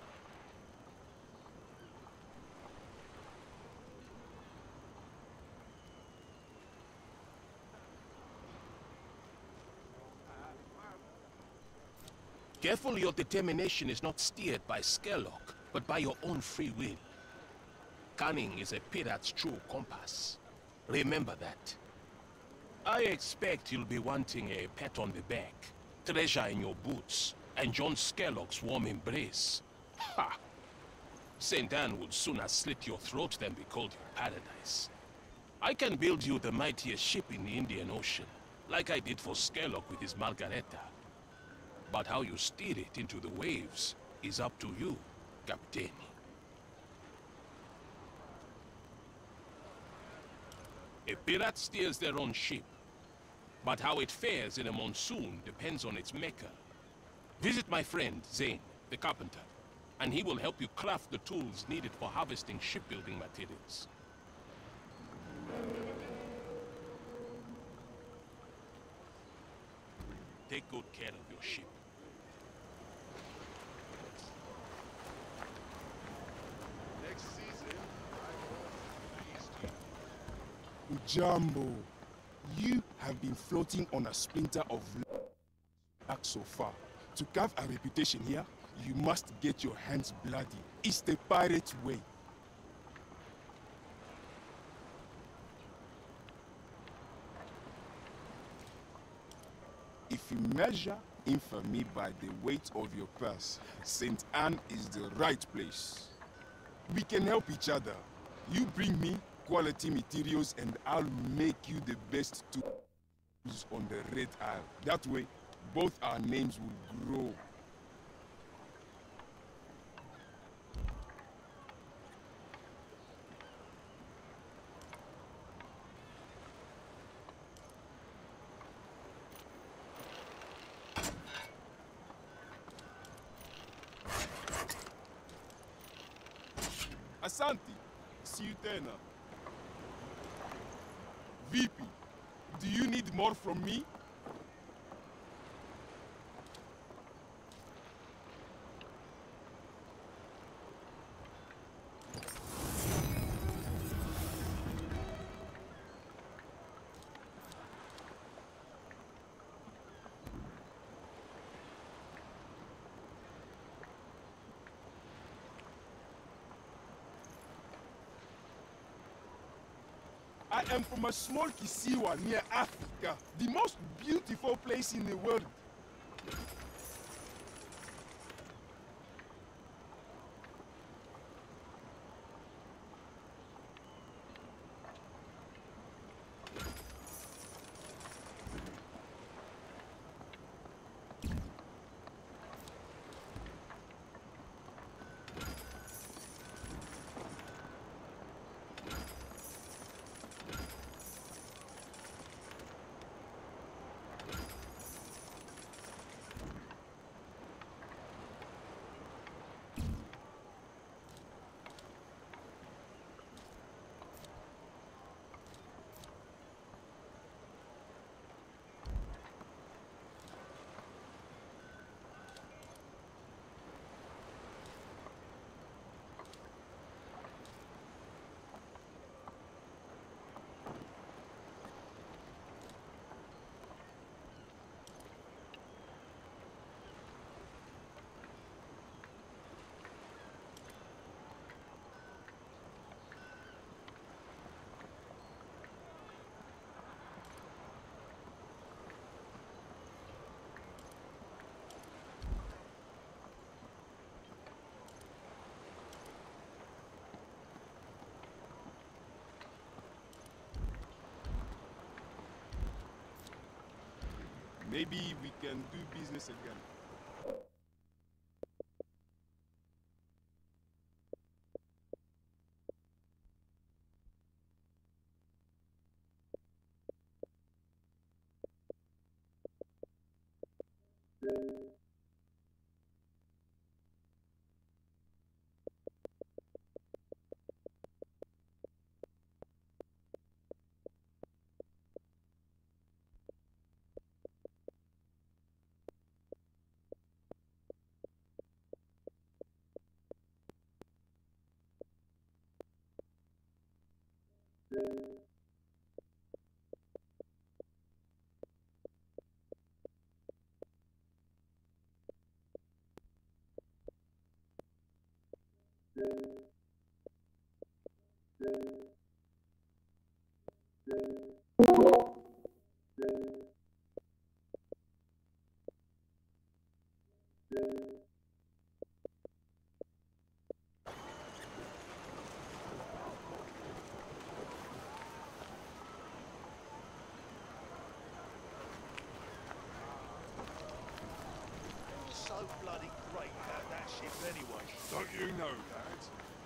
Careful your determination is not steered by Skerlock, but by your own free will. Cunning is a pirate's true compass. Remember that. I expect you'll be wanting a pat on the back, treasure in your boots, and John Skerlock's warm embrace. Ha! Saint Anne would sooner slit your throat than be called your paradise. I can build you the mightiest ship in the Indian Ocean, like I did for Skerlock with his Margareta. But how you steer it into the waves is up to you, Captain. A pirate steers their own ship, but how it fares in a monsoon depends on its maker. Visit my friend, Zane, the carpenter, and he will help you craft the tools needed for harvesting shipbuilding materials. Take good care of your ship. Next season, I will feast you. Jumbo, you have been floating on a splinter of luck so far. To carve a reputation here, you must get your hands bloody. It's the pirate way. If you measure infamy by the weight of your purse, Saint Anne is the right place. We can help each other. You bring me quality materials and I'll make you the best tools on the Red Isle. That way, both our names will grow. Asante, Siutena. V P, do you need more from me? I am from a small Kisiwa near Africa, the most beautiful place in the world. Maybe we can do business again. So bloody great about that ship anyway. Don't you know, lad?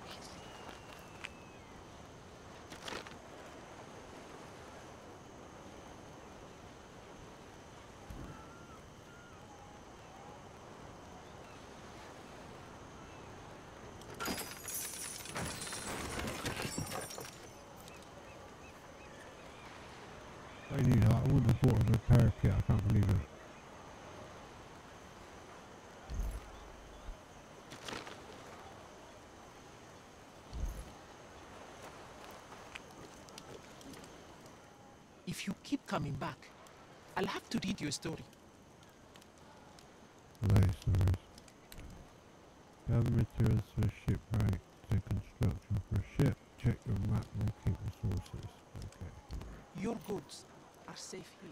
I need that. I wouldn't have thought of a repair kit. I can't believe it. If you keep coming back, I'll have to read you a story. Lay stories. Gather materials for a shipwright to construction for a ship. Check your map, locate resources. Okay. Your goods are safe here.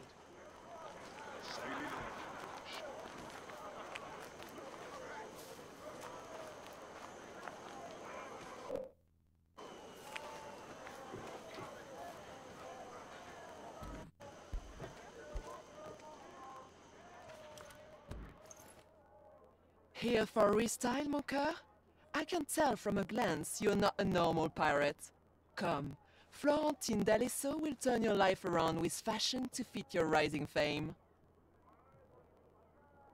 Here for a restyle, mon coeur? I can tell from a glance you're not a normal pirate. Come, Florentine D'Alesso will turn your life around with fashion to fit your rising fame.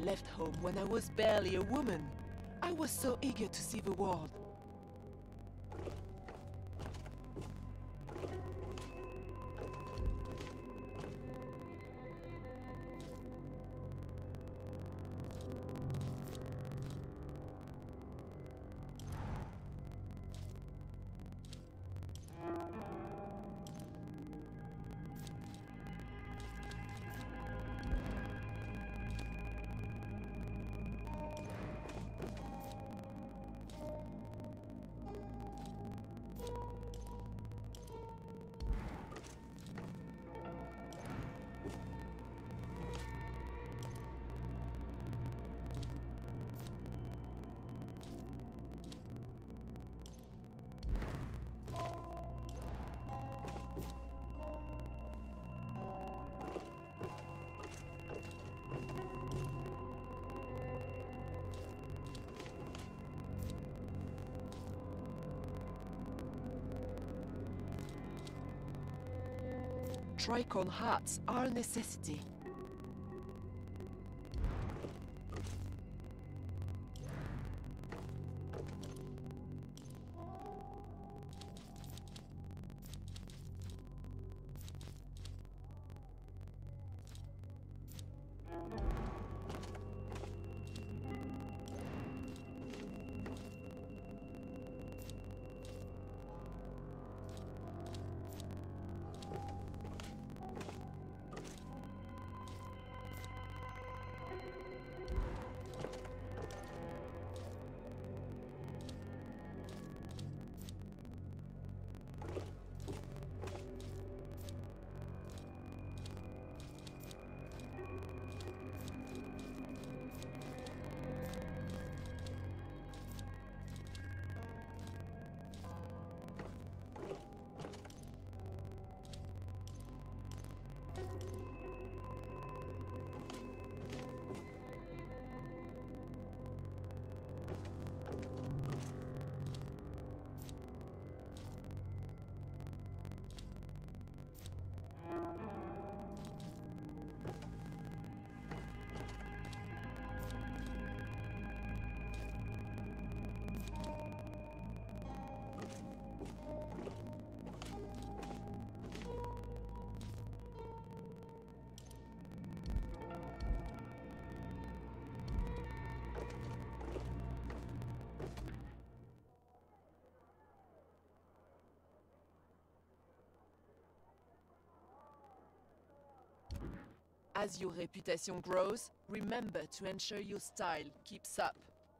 left home when I was barely a woman. I was so eager to see the world. Tricorn hearts are a necessity. As your reputation grows, remember to ensure your style keeps up.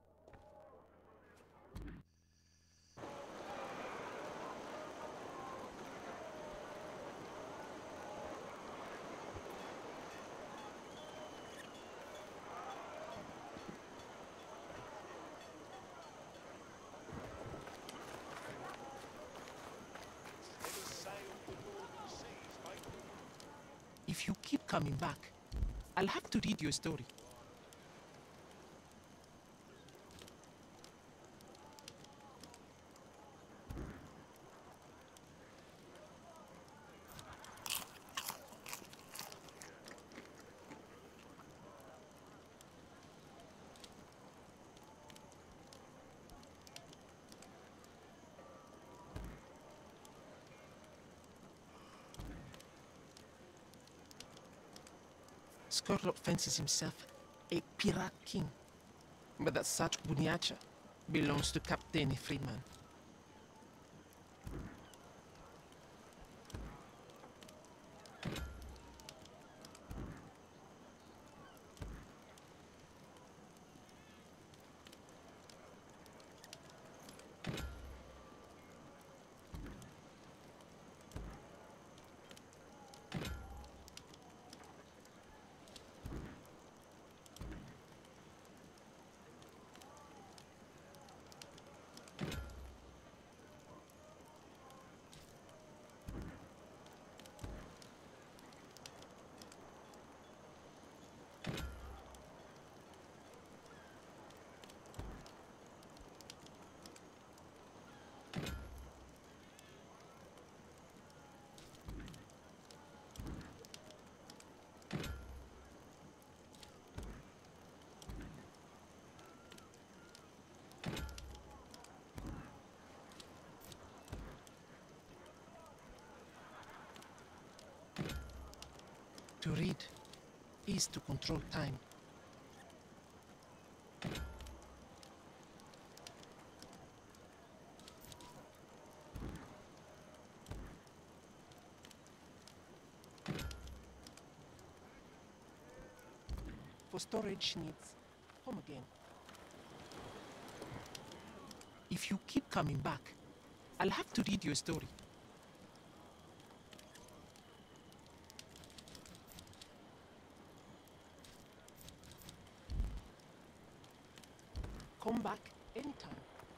If you keep coming back, I'll have to read your story. Skurlock fancies himself a pirate king, but that such Bunyacha belongs to Captain Friedman. is to control time. For storage needs, home again. If you keep coming back, I'll have to read you a story. Come back anytime.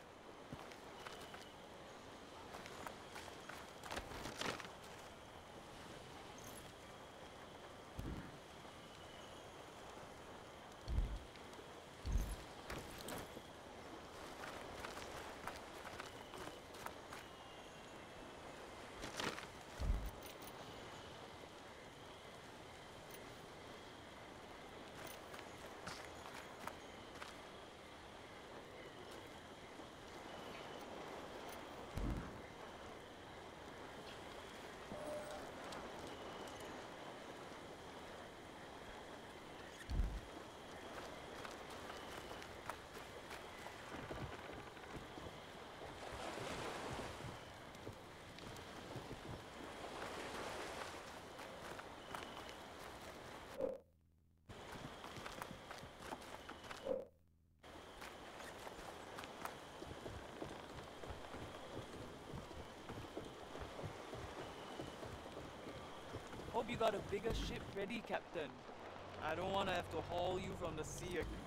Hope you got a bigger ship ready, Captain. I don't want to have to haul you from the sea again.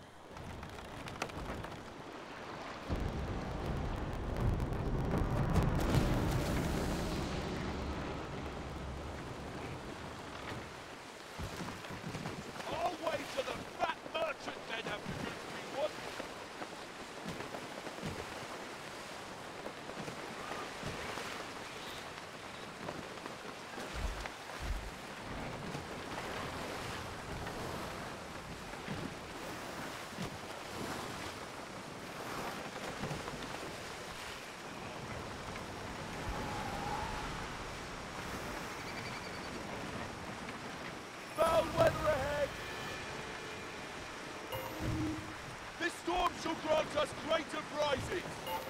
I'll wager the fat merchant then have the goods we want. Foul weather ahead! This storm shall grant us greater prizes!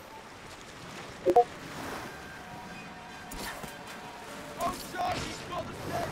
Oh, Charlie's got the set!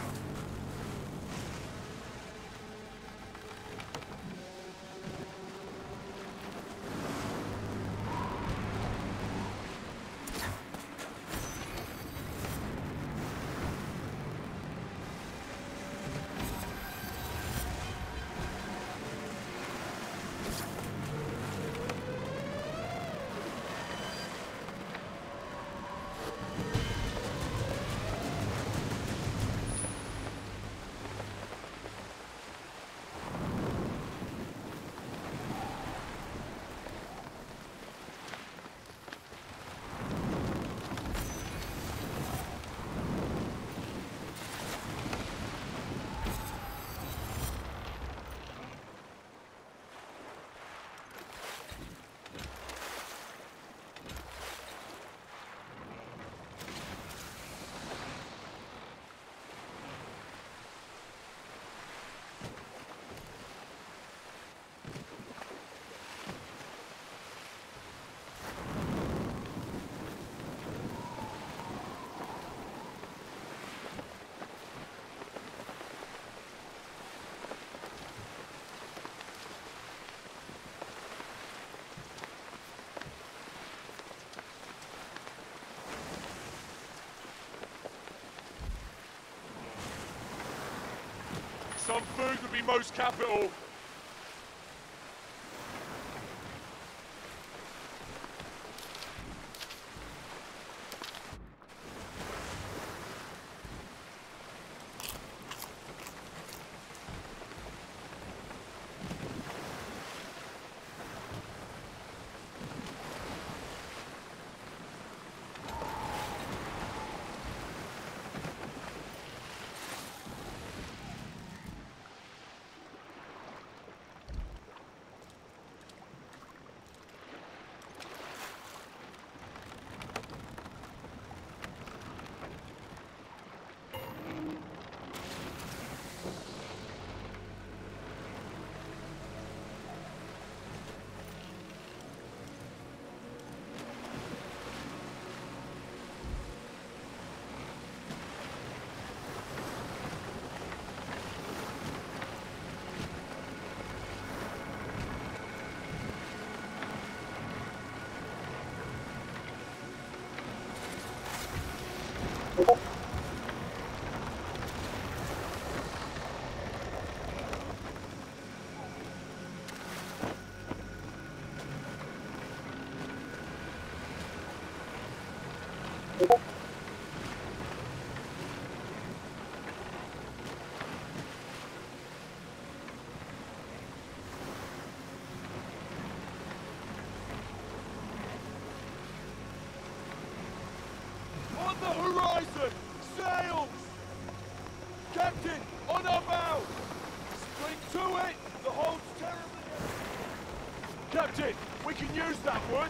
Some food would be most capital. horizon! Sails! Captain, on our bow! Spring to it! The hold's terribly... Captain, we can use that wood!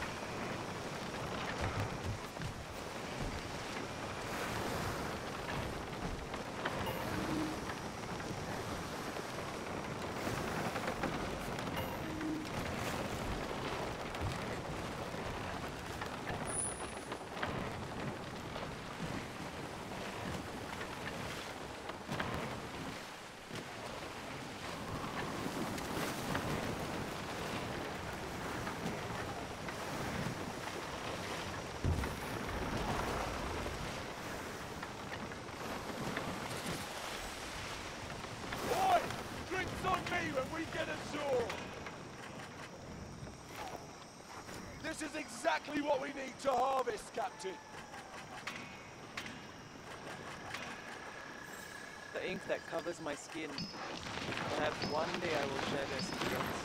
When we get ashore! This is exactly what we need to harvest, Captain! The ink that covers my skin. Perhaps one day I will share their secrets.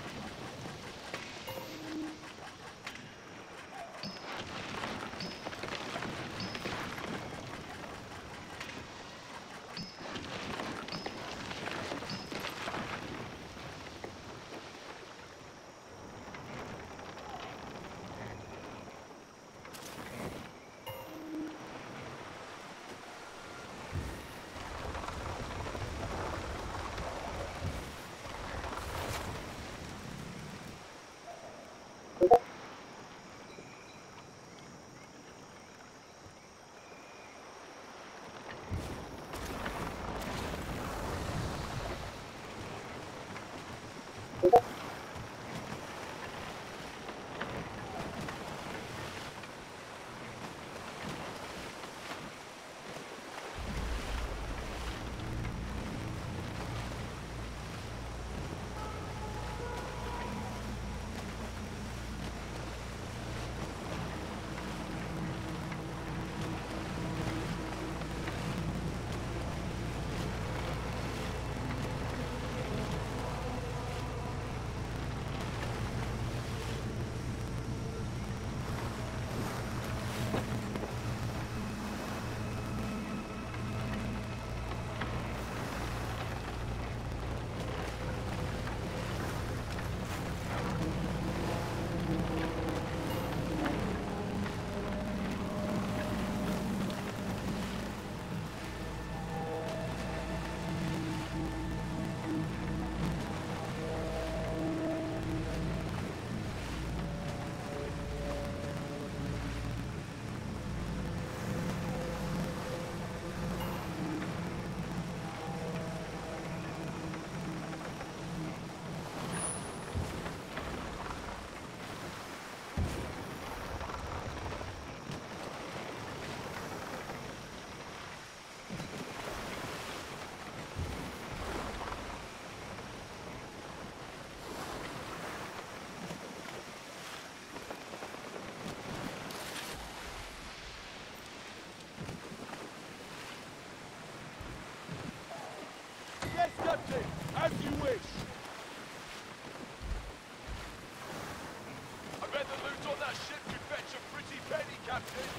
Captain, as you wish. I bet the loot on that ship could fetch a pretty penny, Captain.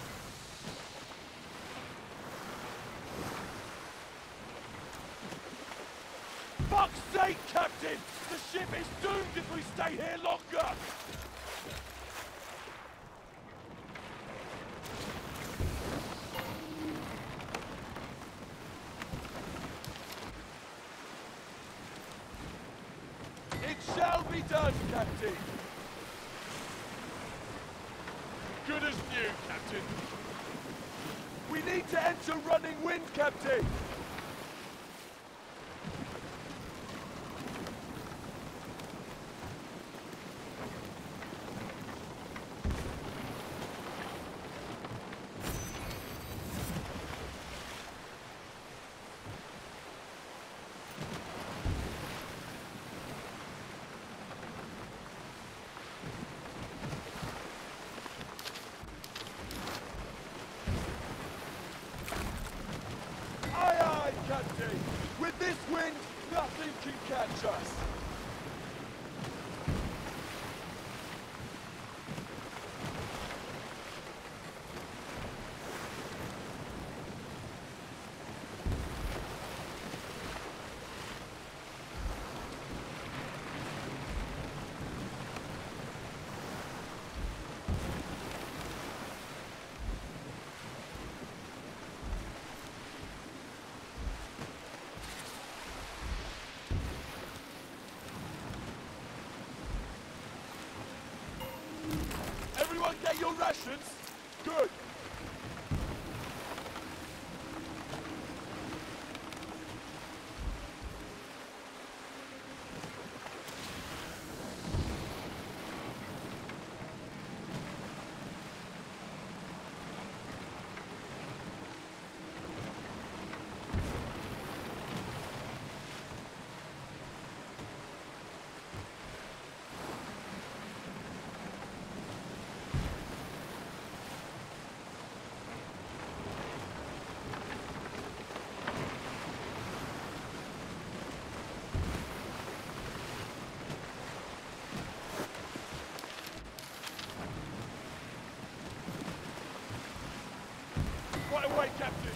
Fuck's sake, Captain! The ship is doomed if we stay here longer! Shall be done, Captain! Good as new, Captain. We need to enter running wind, Captain! Aye, aye! get your rations? Good. Right away, Captain.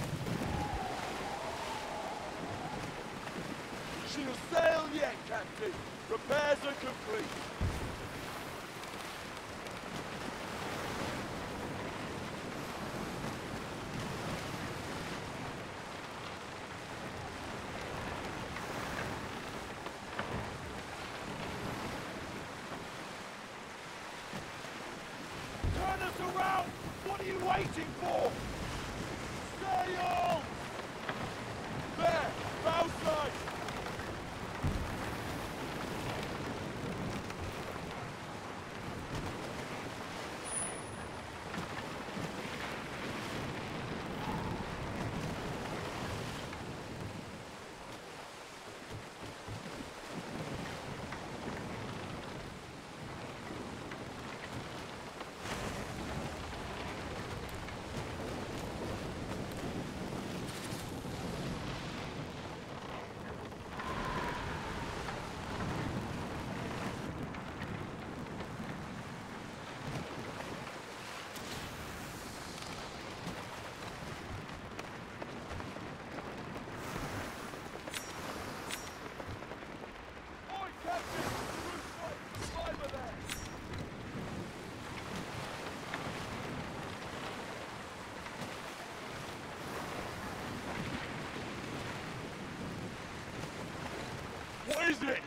She'll sail yet, Captain. Repairs are complete. Turn us around! What are you waiting for? Sail! There! Bow side! What is it?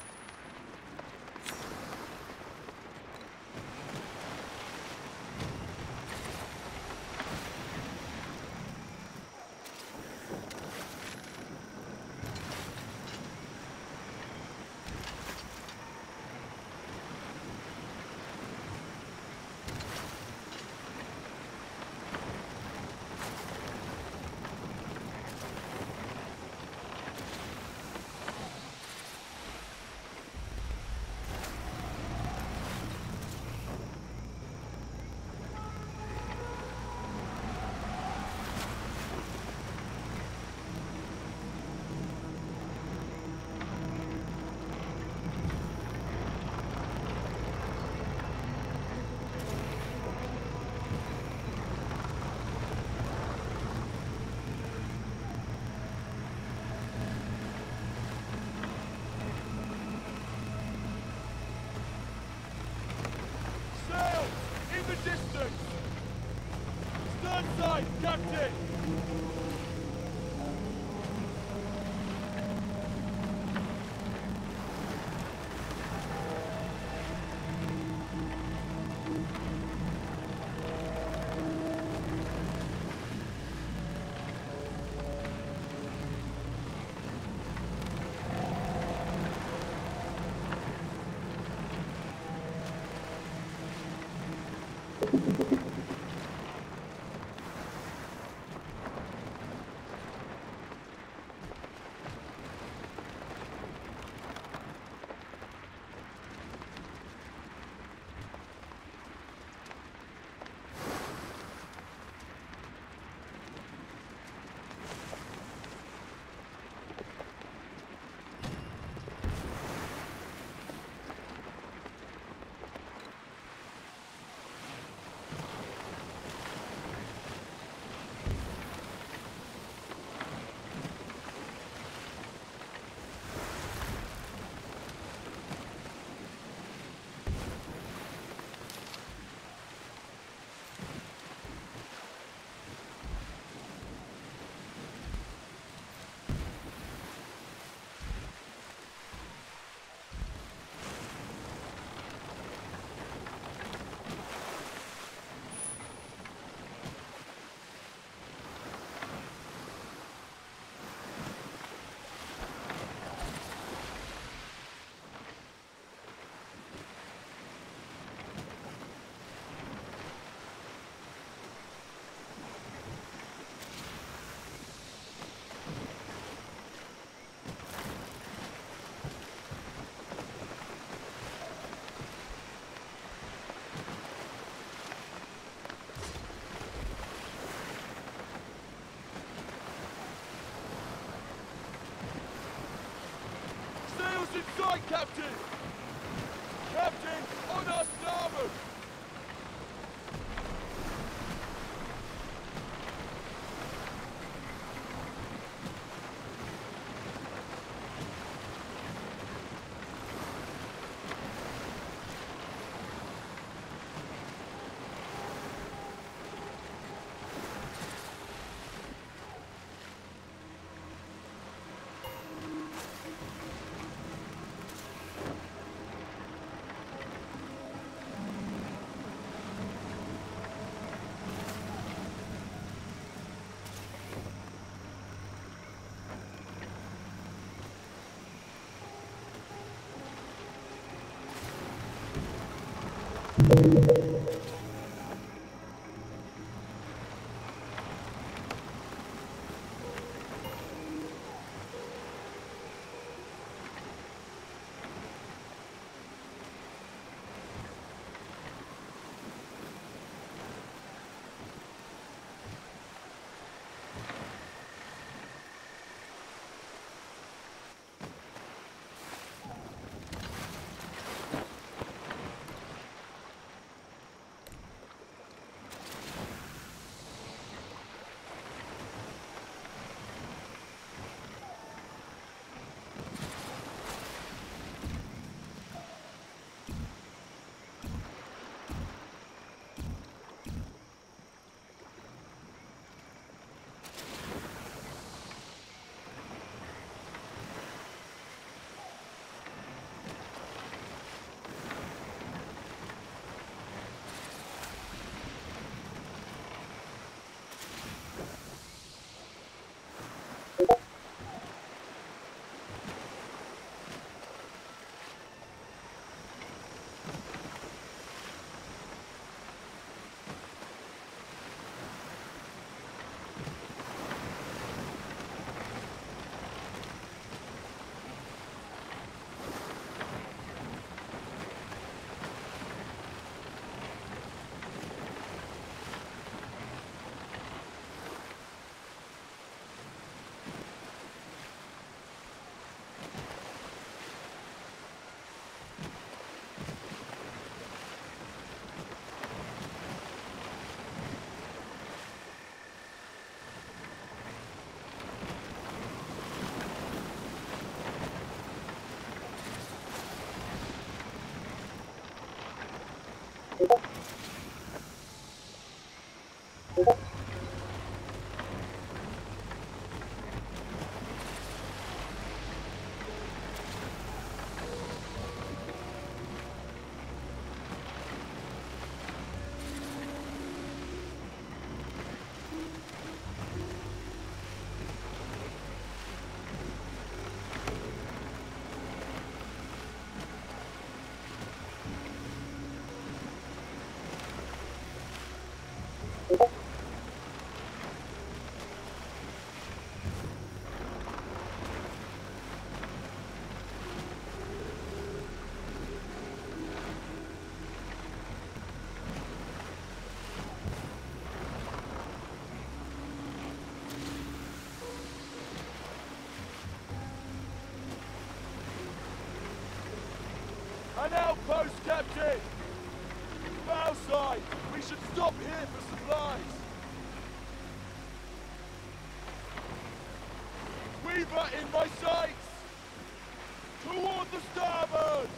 Sail! In the distance! Stern side, Captain! right, Captain! Captain, on our starboard! An outpost, Captain! Bow side! We should stop here for supplies! Weaver in my sights! Toward the starboard!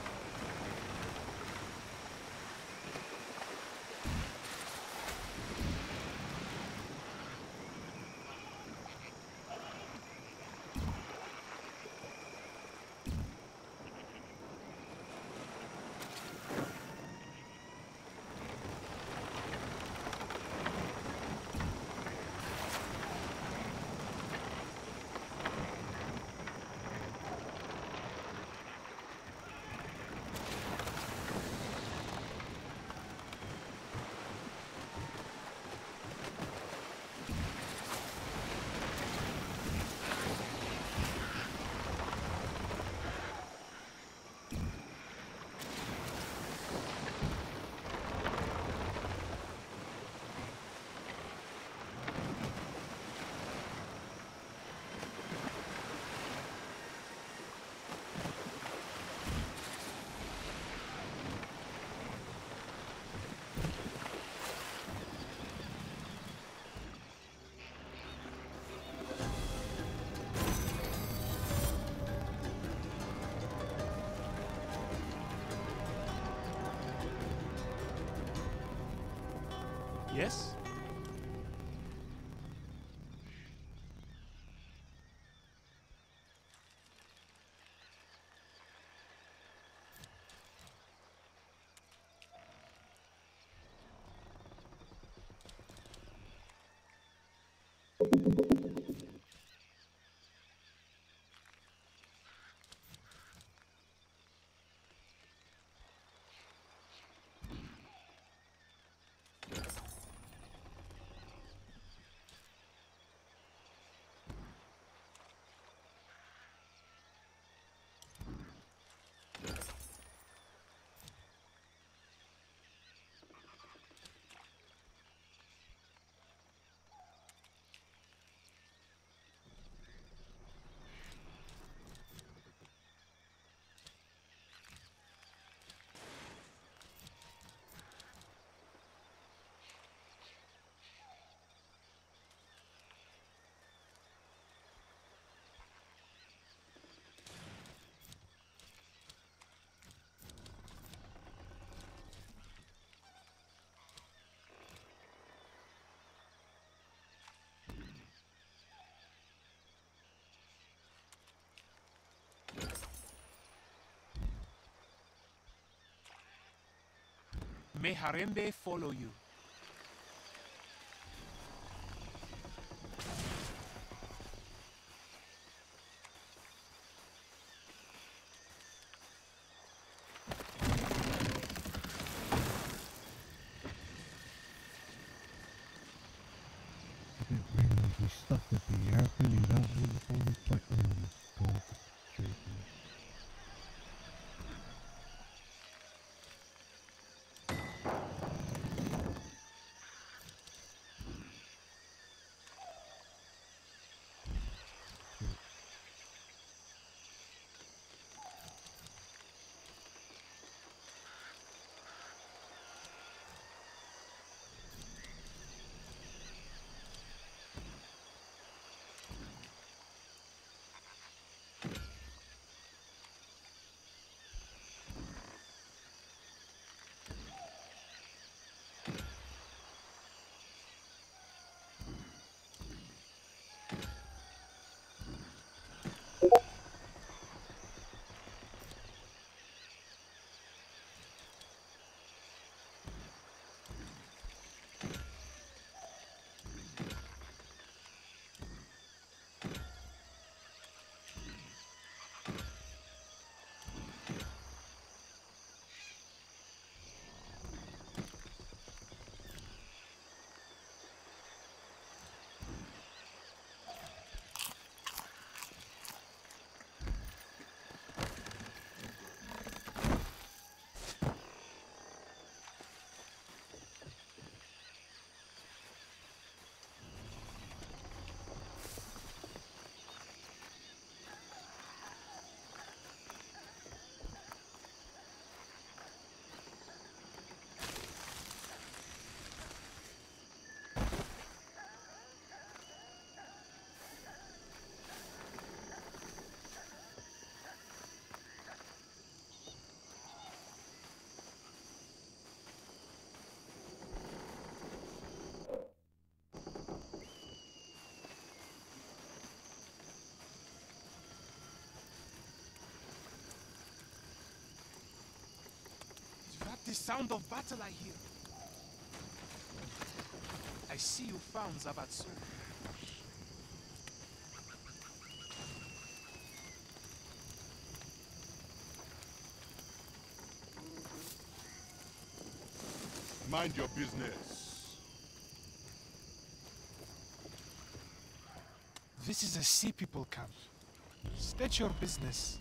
Yes? May Harembe follow you. I didn't realize we stuck at the airplane. Is that what the phone is playing? Go straight in. The sound of battle I hear. I see you found Zavatsu. Mind your business. This is a sea people camp. State your business.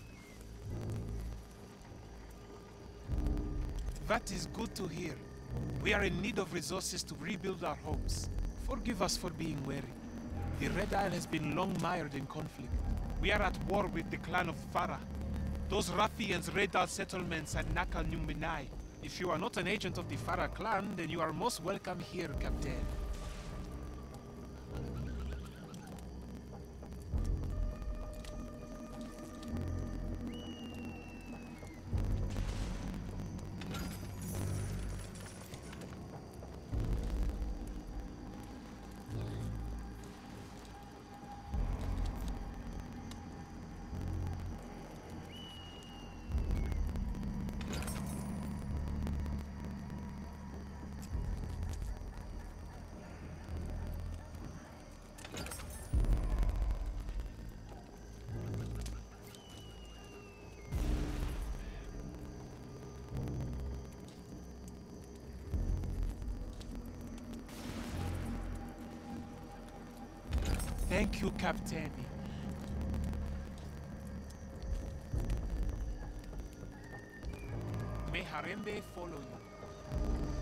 That is good to hear. We are in need of resources to rebuild our homes. Forgive us for being wary. The Red Isle has been long mired in conflict. We are at war with the clan of Farah. Those ruffians raid our settlements at Nakal Numenai. If you are not an agent of the Farah clan, then you are most welcome here, Captain. Thank you, Captain. May Harembe follow you.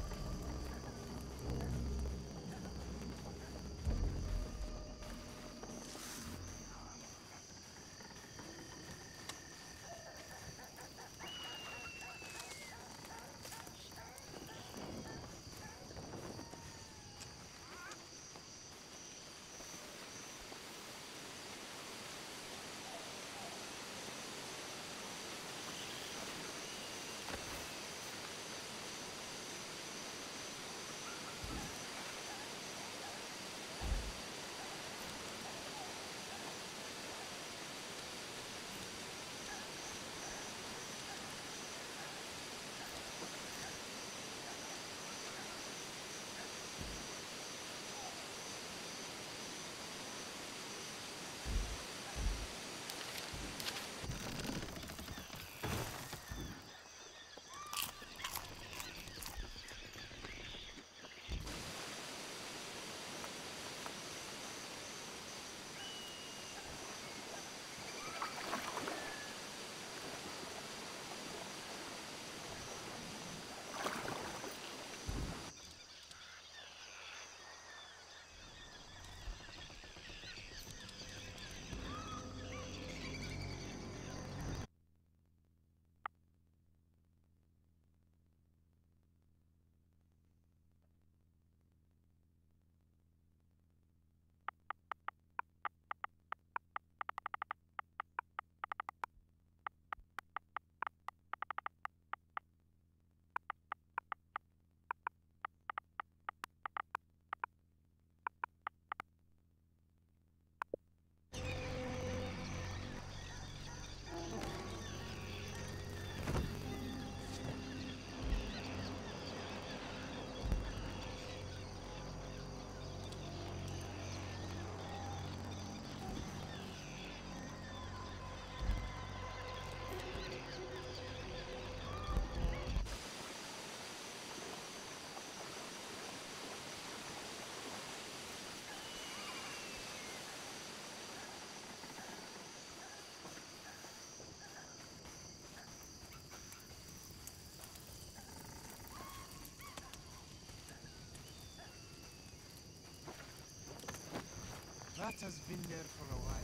That has been there for a while.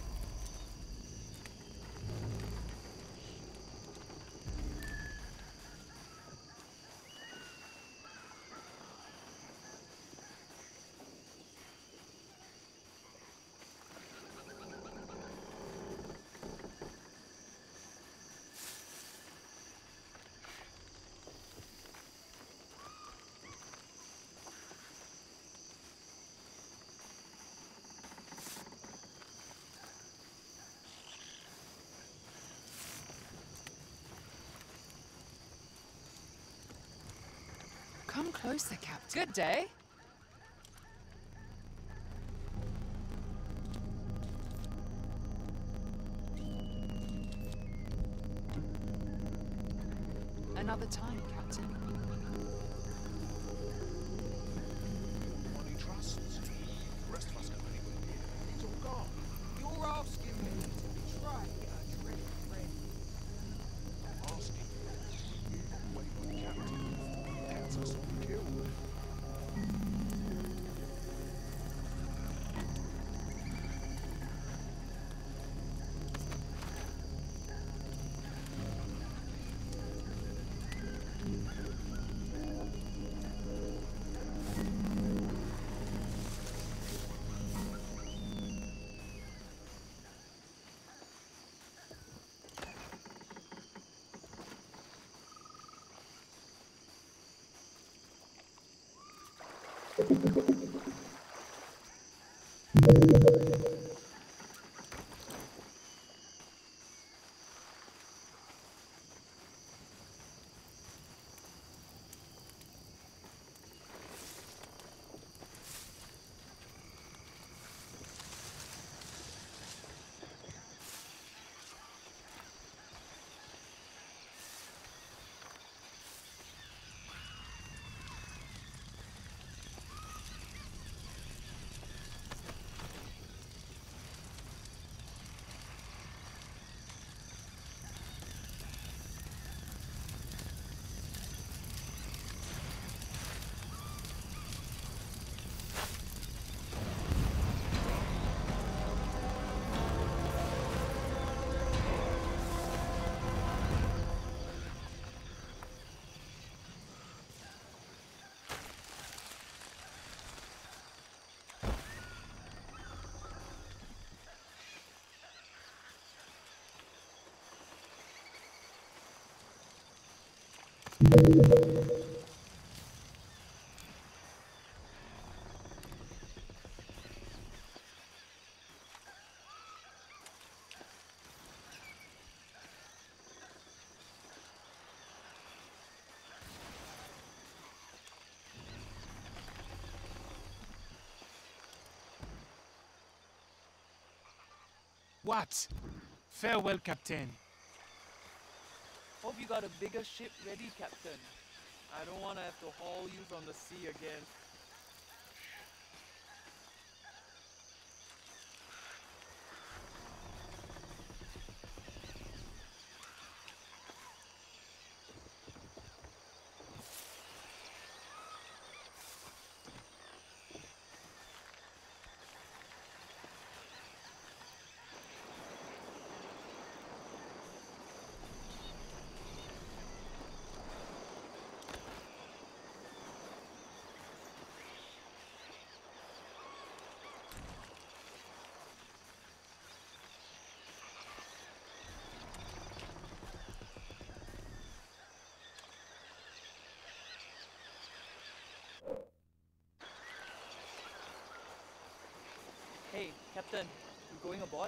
Come closer, Captain. Good day. Another time, Captain. Money trusts. The rest of us go anywhere near. It's all gone. You're asking me to betray a true friend. I'm asking you. You wait with the captain before he gets us all killed. What? Farewell, Captain. Hope you got a bigger ship ready, Captain. I don't want to have to haul you from the sea again. Hey, Captain, you going aboard?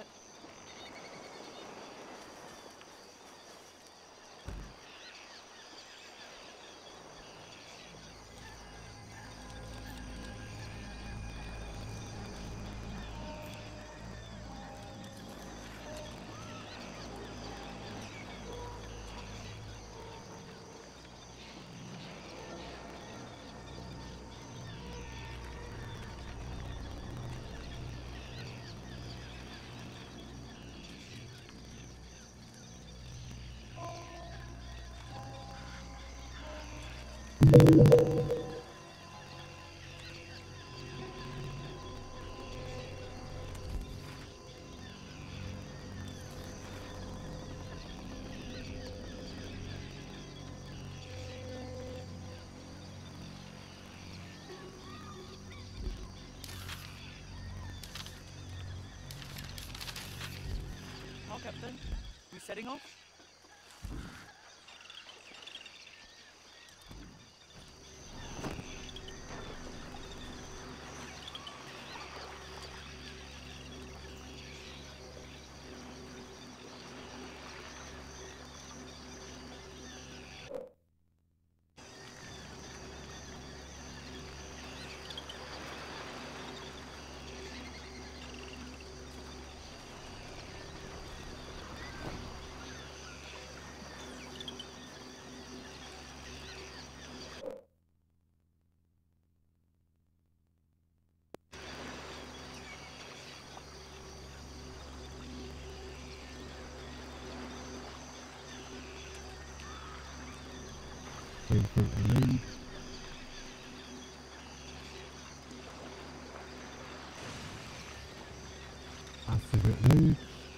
How, Captain? We setting off? Wait for it to load. After it loads.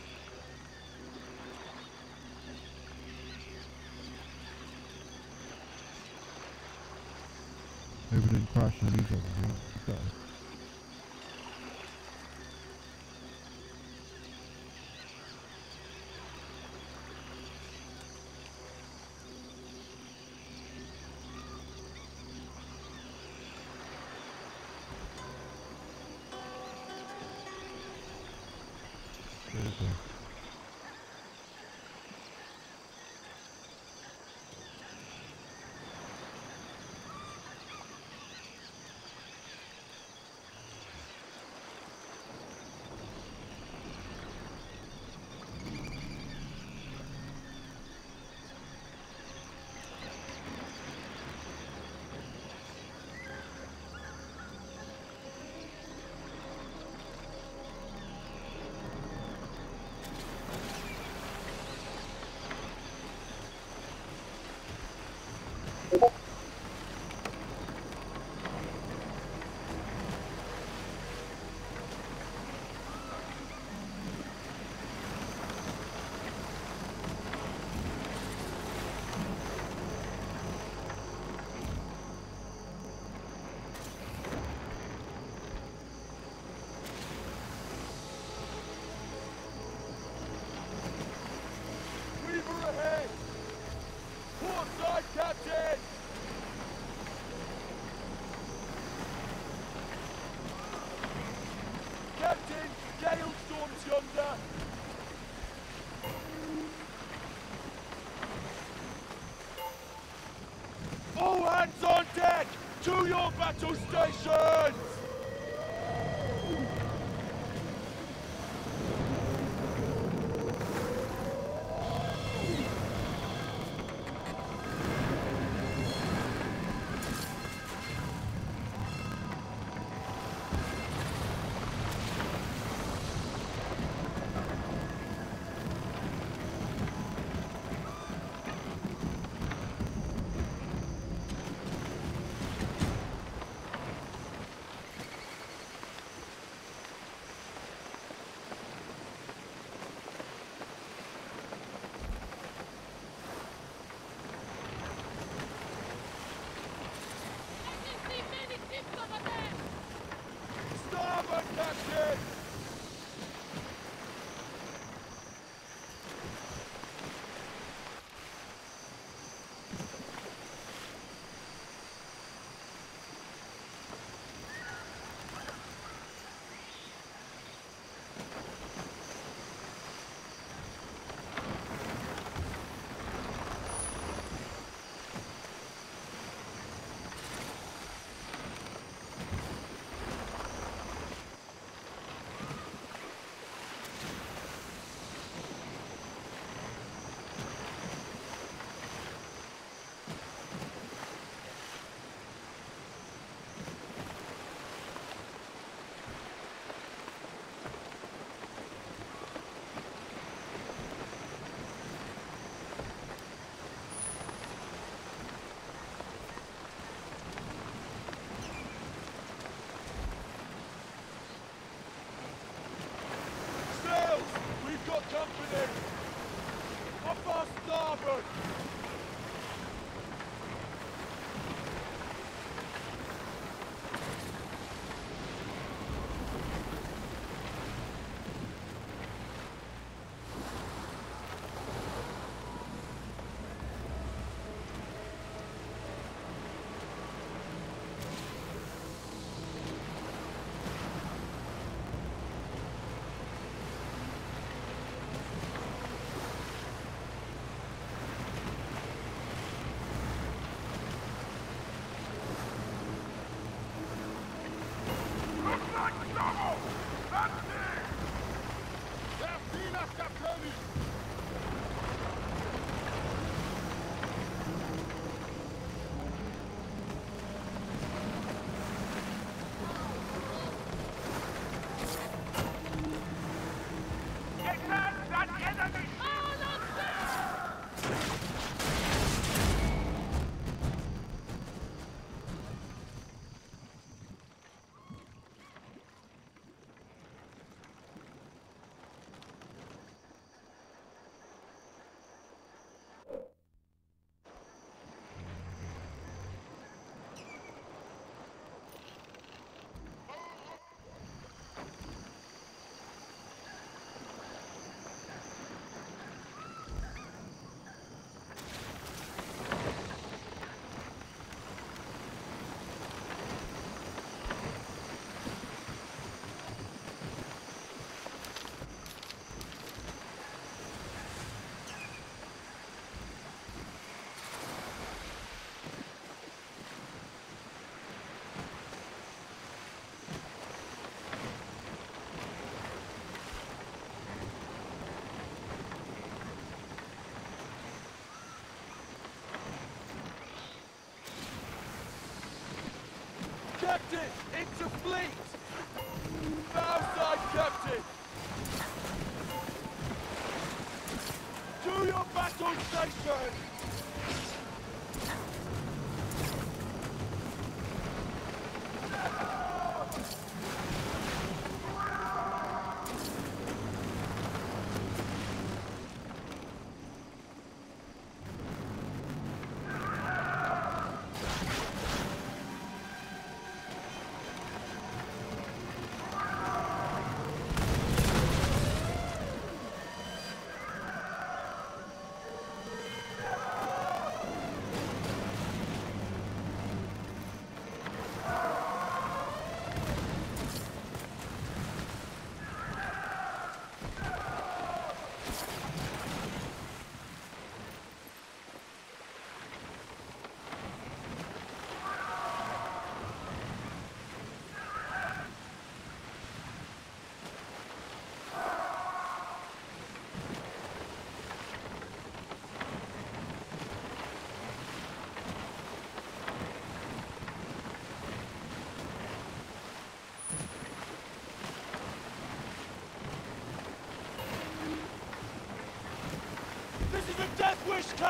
Hope it didn't crash on these ones, right? Go. There we go. All hands on deck! To your battle stations! Starboard, Captain! Sails! We've got company! Off our starboard! Captain! Into fleet! Bow side, Captain! To your battle station!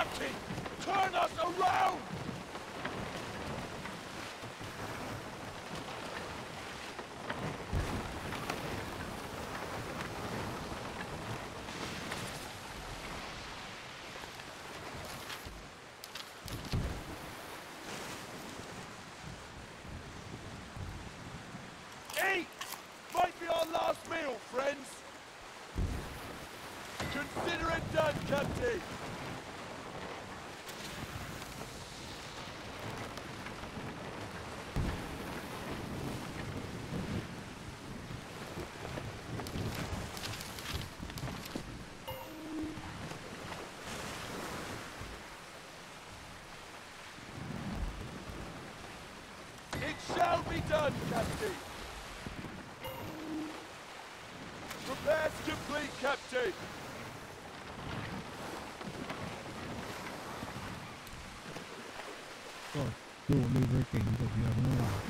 Captain! Turn us around! Eat! Might be our last meal, friends! Consider it done, Captain! It shall be done, Captain! Repairs complete, Captain! ก็ดูมีเรือเก่งกว่าเรือเมื่อวาน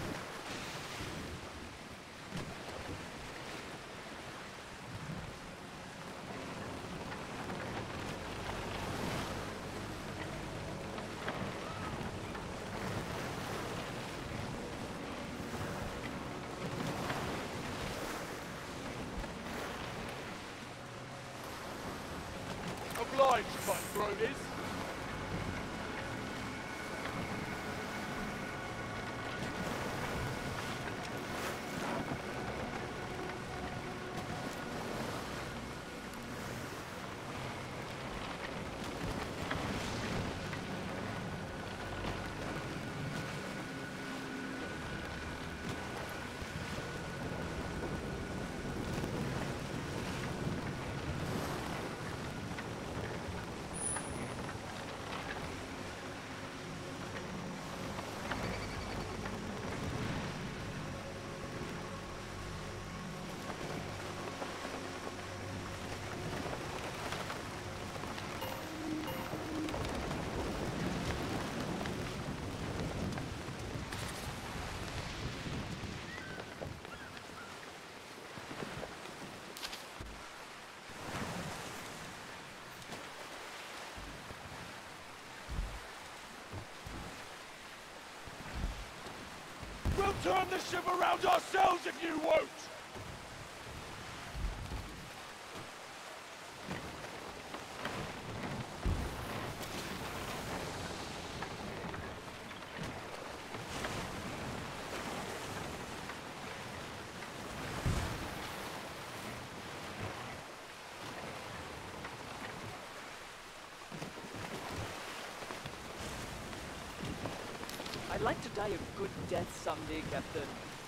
Obliged, cutthroaters! We'll turn the ship around ourselves if you won't! I'd like to die a good death someday, Captain.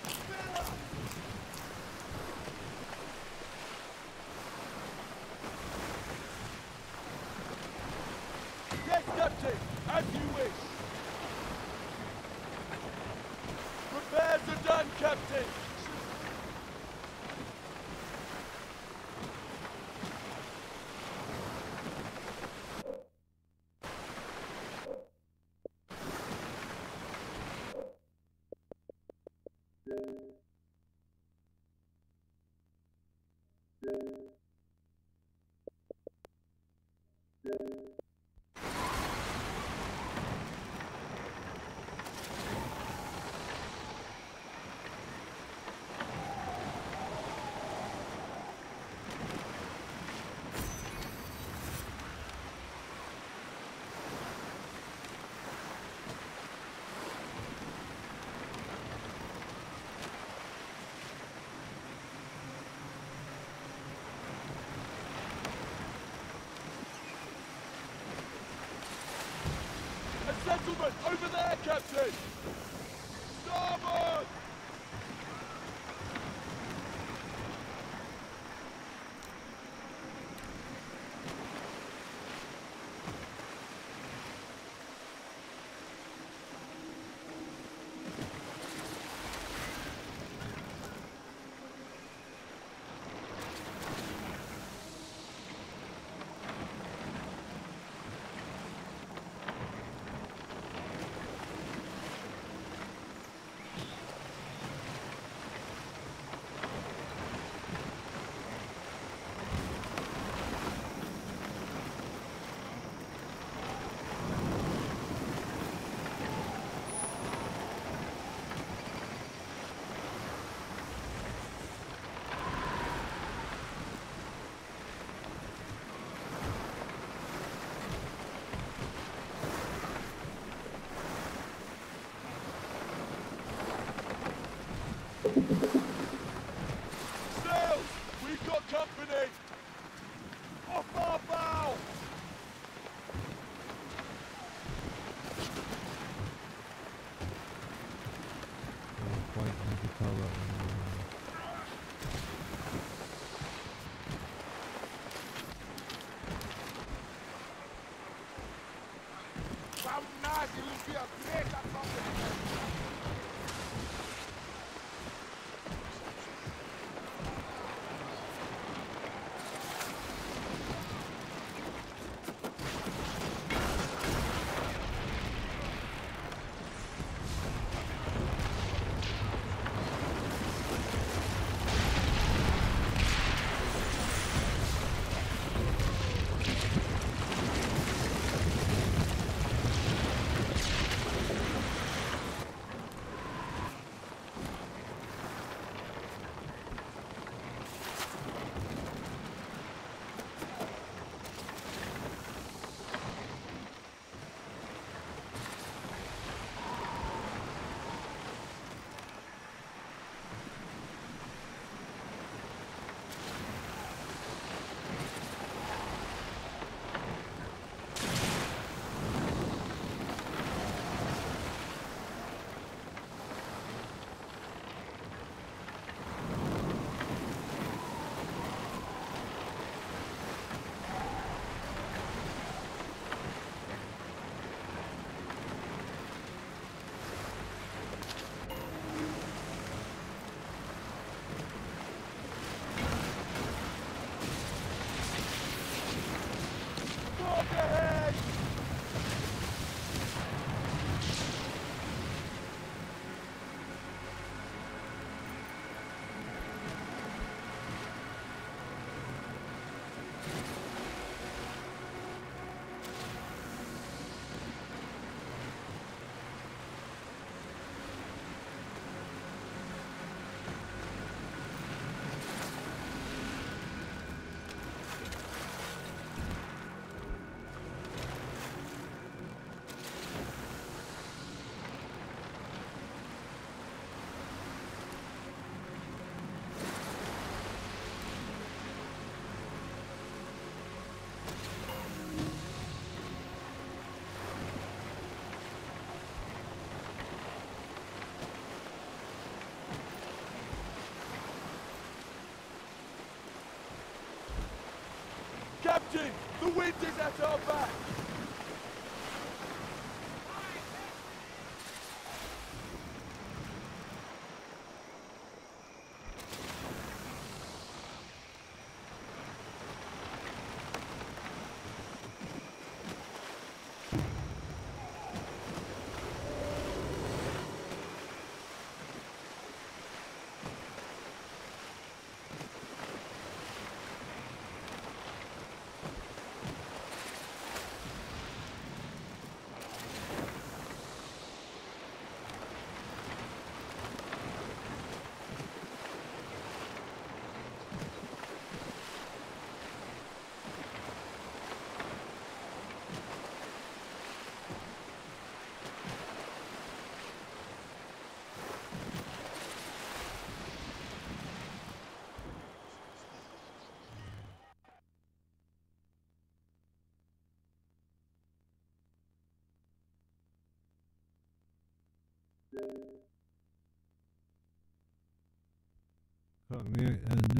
Yes, Captain! As you wish! Repairs are done, Captain! A settlement over there, Captain! Starboard! quite like a tower. Captain, the wind is at our back. Right, we're in